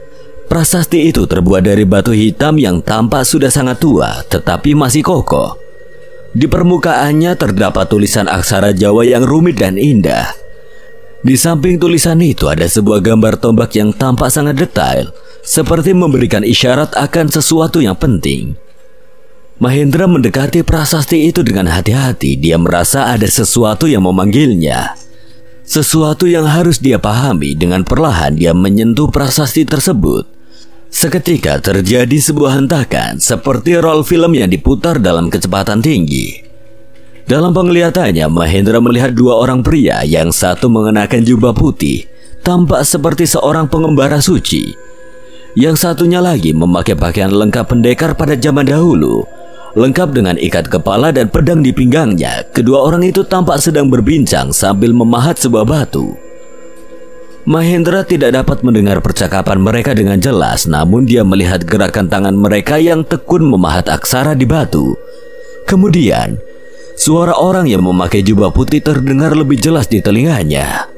Prasasti itu terbuat dari batu hitam yang tampak sudah sangat tua tetapi masih kokoh. Di permukaannya terdapat tulisan aksara Jawa yang rumit dan indah. Di samping tulisan itu ada sebuah gambar tombak yang tampak sangat detail, seperti memberikan isyarat akan sesuatu yang penting. Mahendra mendekati prasasti itu dengan hati-hati. Dia merasa ada sesuatu yang memanggilnya, sesuatu yang harus dia pahami. Dengan perlahan dia menyentuh prasasti tersebut. Seketika terjadi sebuah hentakan seperti roll film yang diputar dalam kecepatan tinggi. Dalam penglihatannya, Mahendra melihat dua orang pria. Yang satu mengenakan jubah putih, tampak seperti seorang pengembara suci. Yang satunya lagi memakai pakaian lengkap pendekar pada zaman dahulu, lengkap dengan ikat kepala dan pedang di pinggangnya. Kedua orang itu tampak sedang berbincang sambil memahat sebuah batu. Mahendra tidak dapat mendengar percakapan mereka dengan jelas, namun dia melihat gerakan tangan mereka yang tekun memahat aksara di batu. Kemudian, suara orang yang memakai jubah putih terdengar lebih jelas di telinganya.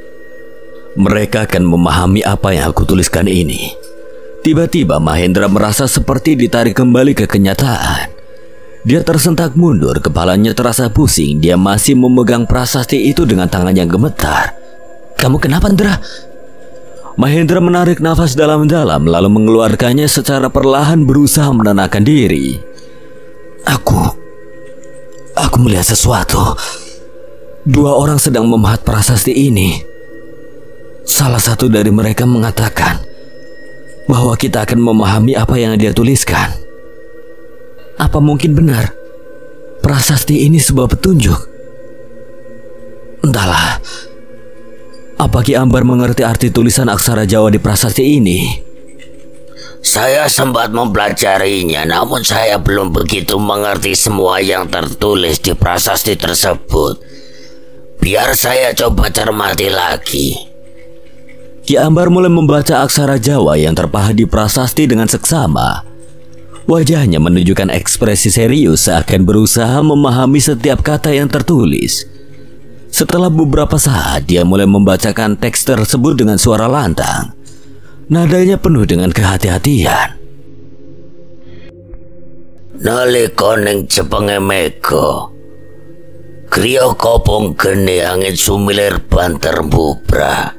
Mereka akan memahami apa yang aku tuliskan ini. Tiba-tiba Mahendra merasa seperti ditarik kembali ke kenyataan. Dia tersentak mundur, kepalanya terasa pusing. Dia masih memegang prasasti itu dengan tangan yang gemetar. Kamu kenapa, Ndra? Mahendra menarik nafas dalam-dalam lalu mengeluarkannya secara perlahan, berusaha menenangkan diri. Aku Aku melihat sesuatu. Dua orang sedang memahat prasasti ini. Salah satu dari mereka mengatakan bahwa kita akan memahami apa yang dia tuliskan. Apa mungkin benar prasasti ini sebuah petunjuk? Entahlah. Apa Ki Ambar mengerti arti tulisan aksara Jawa di prasasti ini? Saya sempat mempelajarinya, namun saya belum begitu mengerti semua yang tertulis di prasasti tersebut. Biar saya coba cermati lagi. Ki Ambar mulai membaca aksara Jawa yang terpahat di prasasti dengan seksama. Wajahnya menunjukkan ekspresi serius, seakan berusaha memahami setiap kata yang tertulis. Setelah beberapa saat, dia mulai membacakan teks tersebut dengan suara lantang. Nadanya penuh dengan kehati-hatian. Nalika ning jepenge mega, kriya kopong geni angin sumilir banter mbubra.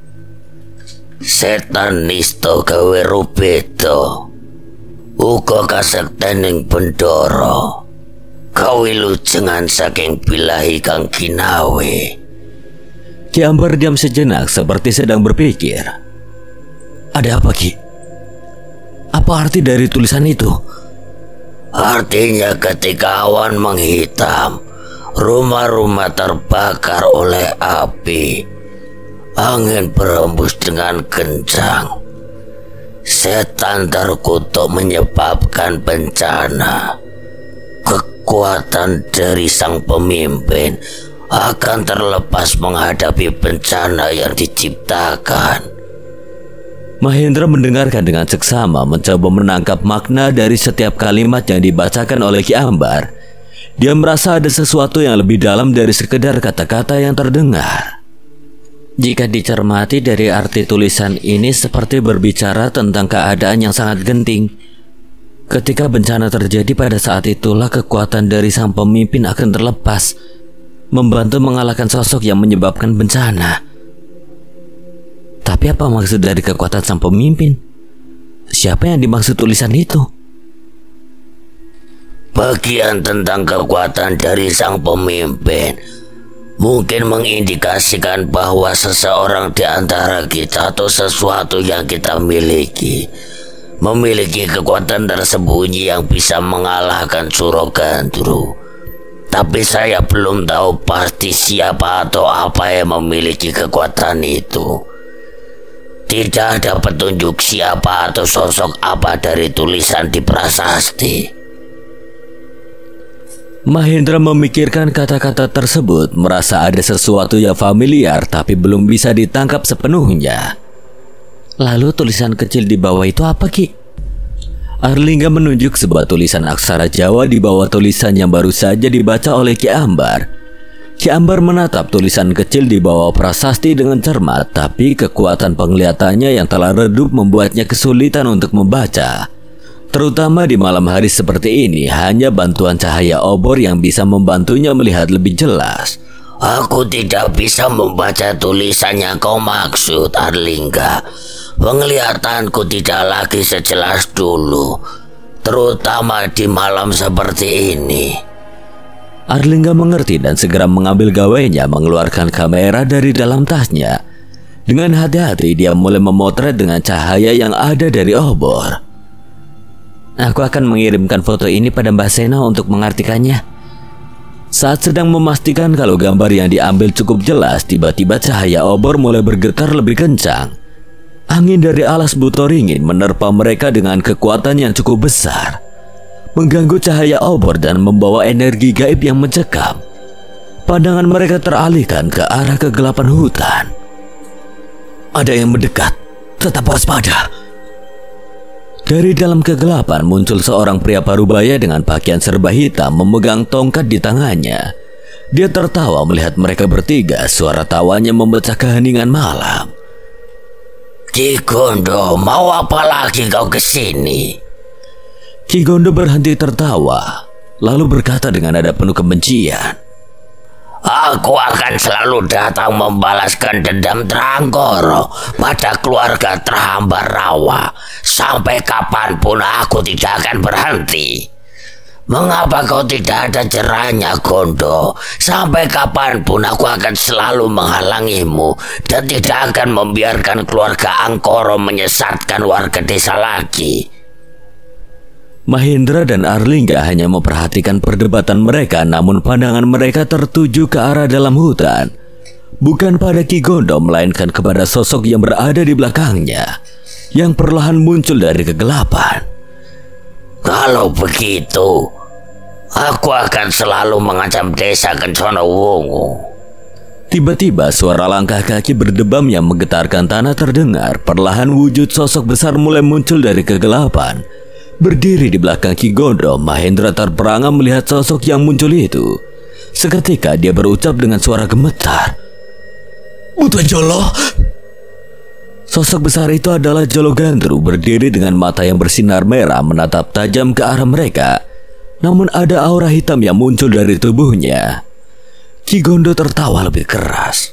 Setan nista gawe rubeda, uga kasektening bendara. Kawilujengan saking bilahi kang ginawe. Ki Ambar diam sejenak seperti sedang berpikir. Ada apa, Ki? Apa arti dari tulisan itu? Artinya ketika awan menghitam, rumah-rumah terbakar oleh api, angin berembus dengan kencang, setan terkutuk menyebabkan bencana. Kekuatan dari sang pemimpin akan terlepas menghadapi bencana yang diciptakan. Mahendra mendengarkan dengan seksama, mencoba menangkap makna dari setiap kalimat yang dibacakan oleh Ki Ambar. Dia merasa ada sesuatu yang lebih dalam dari sekedar kata-kata yang terdengar. Jika dicermati dari arti tulisan ini, seperti berbicara tentang keadaan yang sangat genting. Ketika bencana terjadi, pada saat itulah kekuatan dari sang pemimpin akan terlepas, membantu mengalahkan sosok yang menyebabkan bencana. Tapi apa maksud dari kekuatan sang pemimpin? Siapa yang dimaksud tulisan itu? Bagian tentang kekuatan dari sang pemimpin mungkin mengindikasikan bahwa seseorang di antara kita atau sesuatu yang kita miliki memiliki kekuatan tersembunyi yang bisa mengalahkan Surogandru. Tapi saya belum tahu pasti siapa atau apa yang memiliki kekuatan itu. Tidak ada petunjuk siapa atau sosok apa dari tulisan di prasasti. Mahendra memikirkan kata-kata tersebut, merasa ada sesuatu yang familiar tapi belum bisa ditangkap sepenuhnya. Lalu tulisan kecil di bawah itu apa, Ki? Arlingga menunjuk sebuah tulisan aksara Jawa di bawah tulisan yang baru saja dibaca oleh Ki Ambar. Ki Ambar menatap tulisan kecil di bawah prasasti dengan cermat, tapi kekuatan penglihatannya yang telah redup membuatnya kesulitan untuk membaca. Terutama di malam hari seperti ini, hanya bantuan cahaya obor yang bisa membantunya melihat lebih jelas. Aku tidak bisa membaca tulisan yang kau maksud, Arlingga. Penglihatanku tidak lagi sejelas dulu, terutama di malam seperti ini. Arlingga mengerti dan segera mengambil gawainya mengeluarkan kamera dari dalam tasnya. Dengan hati-hati dia mulai memotret dengan cahaya yang ada dari obor. Aku akan mengirimkan foto ini pada Mbak Sena untuk mengartikannya. Saat sedang memastikan kalau gambar yang diambil cukup jelas, tiba-tiba cahaya obor mulai bergetar lebih kencang. Angin dari alas Butoringin menerpa mereka dengan kekuatan yang cukup besar, mengganggu cahaya obor dan membawa energi gaib yang mencekam. Pandangan mereka teralihkan ke arah kegelapan hutan. Ada yang mendekat, tetap waspada. Dari dalam kegelapan muncul seorang pria parubaya dengan pakaian serba hitam memegang tongkat di tangannya. Dia tertawa melihat mereka bertiga, suara tawanya memecah keheningan malam. Ki Gondo, mau apa lagi kau kesini? Ki Gondo berhenti tertawa, lalu berkata dengan nada penuh kebencian. Aku akan selalu datang membalaskan dendam Tranggoro pada keluarga Trahambarawa. Sampai kapanpun aku tidak akan berhenti. Mengapa kau tidak ada jerahnya, Gondo? Sampai kapanpun aku akan selalu menghalangimu dan tidak akan membiarkan keluarga Angkoro menyesatkan warga desa lagi. Mahendra dan Arlingga hanya memperhatikan perdebatan mereka, namun pandangan mereka tertuju ke arah dalam hutan. Bukan pada Ki Gondo, melainkan kepada sosok yang berada di belakangnya, yang perlahan muncul dari kegelapan. Kalau begitu, aku akan selalu mengancam desa Kencana Wungu. Tiba-tiba suara langkah kaki berdebam yang menggetarkan tanah terdengar. Perlahan wujud sosok besar mulai muncul dari kegelapan. Berdiri di belakang Ki Gondo, Mahendra terperangah melihat sosok yang muncul itu. Seketika dia berucap dengan suara gemetar, "Buto Jolo!" Sosok besar itu adalah Jolo Gandru, berdiri dengan mata yang bersinar merah menatap tajam ke arah mereka. Namun ada aura hitam yang muncul dari tubuhnya. Ki Gondo tertawa lebih keras.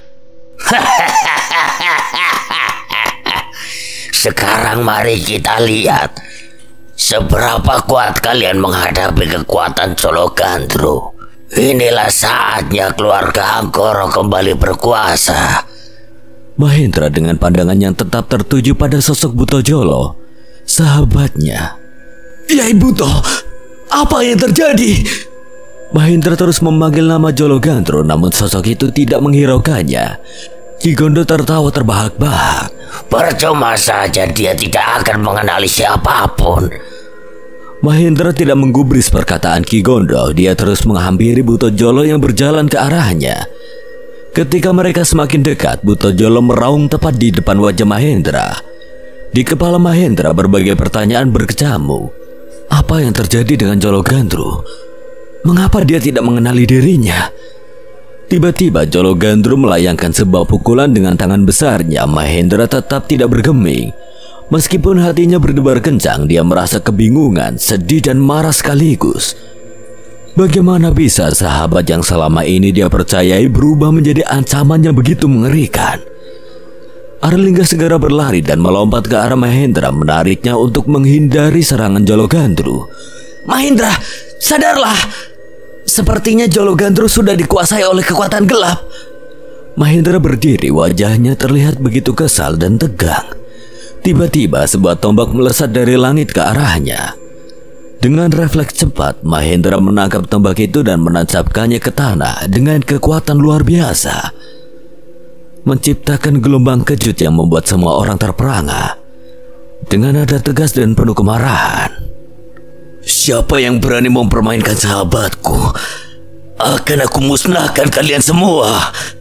Sekarang mari kita lihat seberapa kuat kalian menghadapi kekuatan Jolo Gandru. Inilah saatnya keluarga Angkoro kembali berkuasa. Mahendra dengan pandangan yang tetap tertuju pada sosok Buto Jolo, sahabatnya. "Yai Buto, apa yang terjadi?" Mahendra terus memanggil nama Jolo Gandru, namun sosok itu tidak menghiraukannya. Ki Gondo tertawa terbahak-bahak. Percuma saja, dia tidak akan mengenali siapapun. Mahendra tidak menggubris perkataan Ki Gondo. Dia terus menghampiri Buto Jolo yang berjalan ke arahnya. Ketika mereka semakin dekat, Buto Jolo meraung tepat di depan wajah Mahendra. Di kepala Mahendra berbagai pertanyaan berkecamuk. Apa yang terjadi dengan Jolo Gandru? Mengapa dia tidak mengenali dirinya? Tiba-tiba Jolo Gandru melayangkan sebuah pukulan dengan tangan besarnya. Mahendra tetap tidak bergeming. Meskipun hatinya berdebar kencang, dia merasa kebingungan, sedih dan marah sekaligus. Bagaimana bisa sahabat yang selama ini dia percayai berubah menjadi ancaman yang begitu mengerikan? Arlingga segera berlari dan melompat ke arah Mahendra, menariknya untuk menghindari serangan Jolo Gandru. "Mahendra, sadarlah! Sepertinya Jolo Gandru sudah dikuasai oleh kekuatan gelap." Mahendra berdiri, wajahnya terlihat begitu kesal dan tegang. Tiba-tiba sebuah tombak melesat dari langit ke arahnya. Dengan refleks cepat, Mahendra menangkap tombak itu dan menancapkannya ke tanah dengan kekuatan luar biasa, menciptakan gelombang kejut yang membuat semua orang terperangah. Dengan nada tegas dan penuh kemarahan, "Siapa yang berani mempermainkan sahabatku, akan aku musnahkan kalian semua."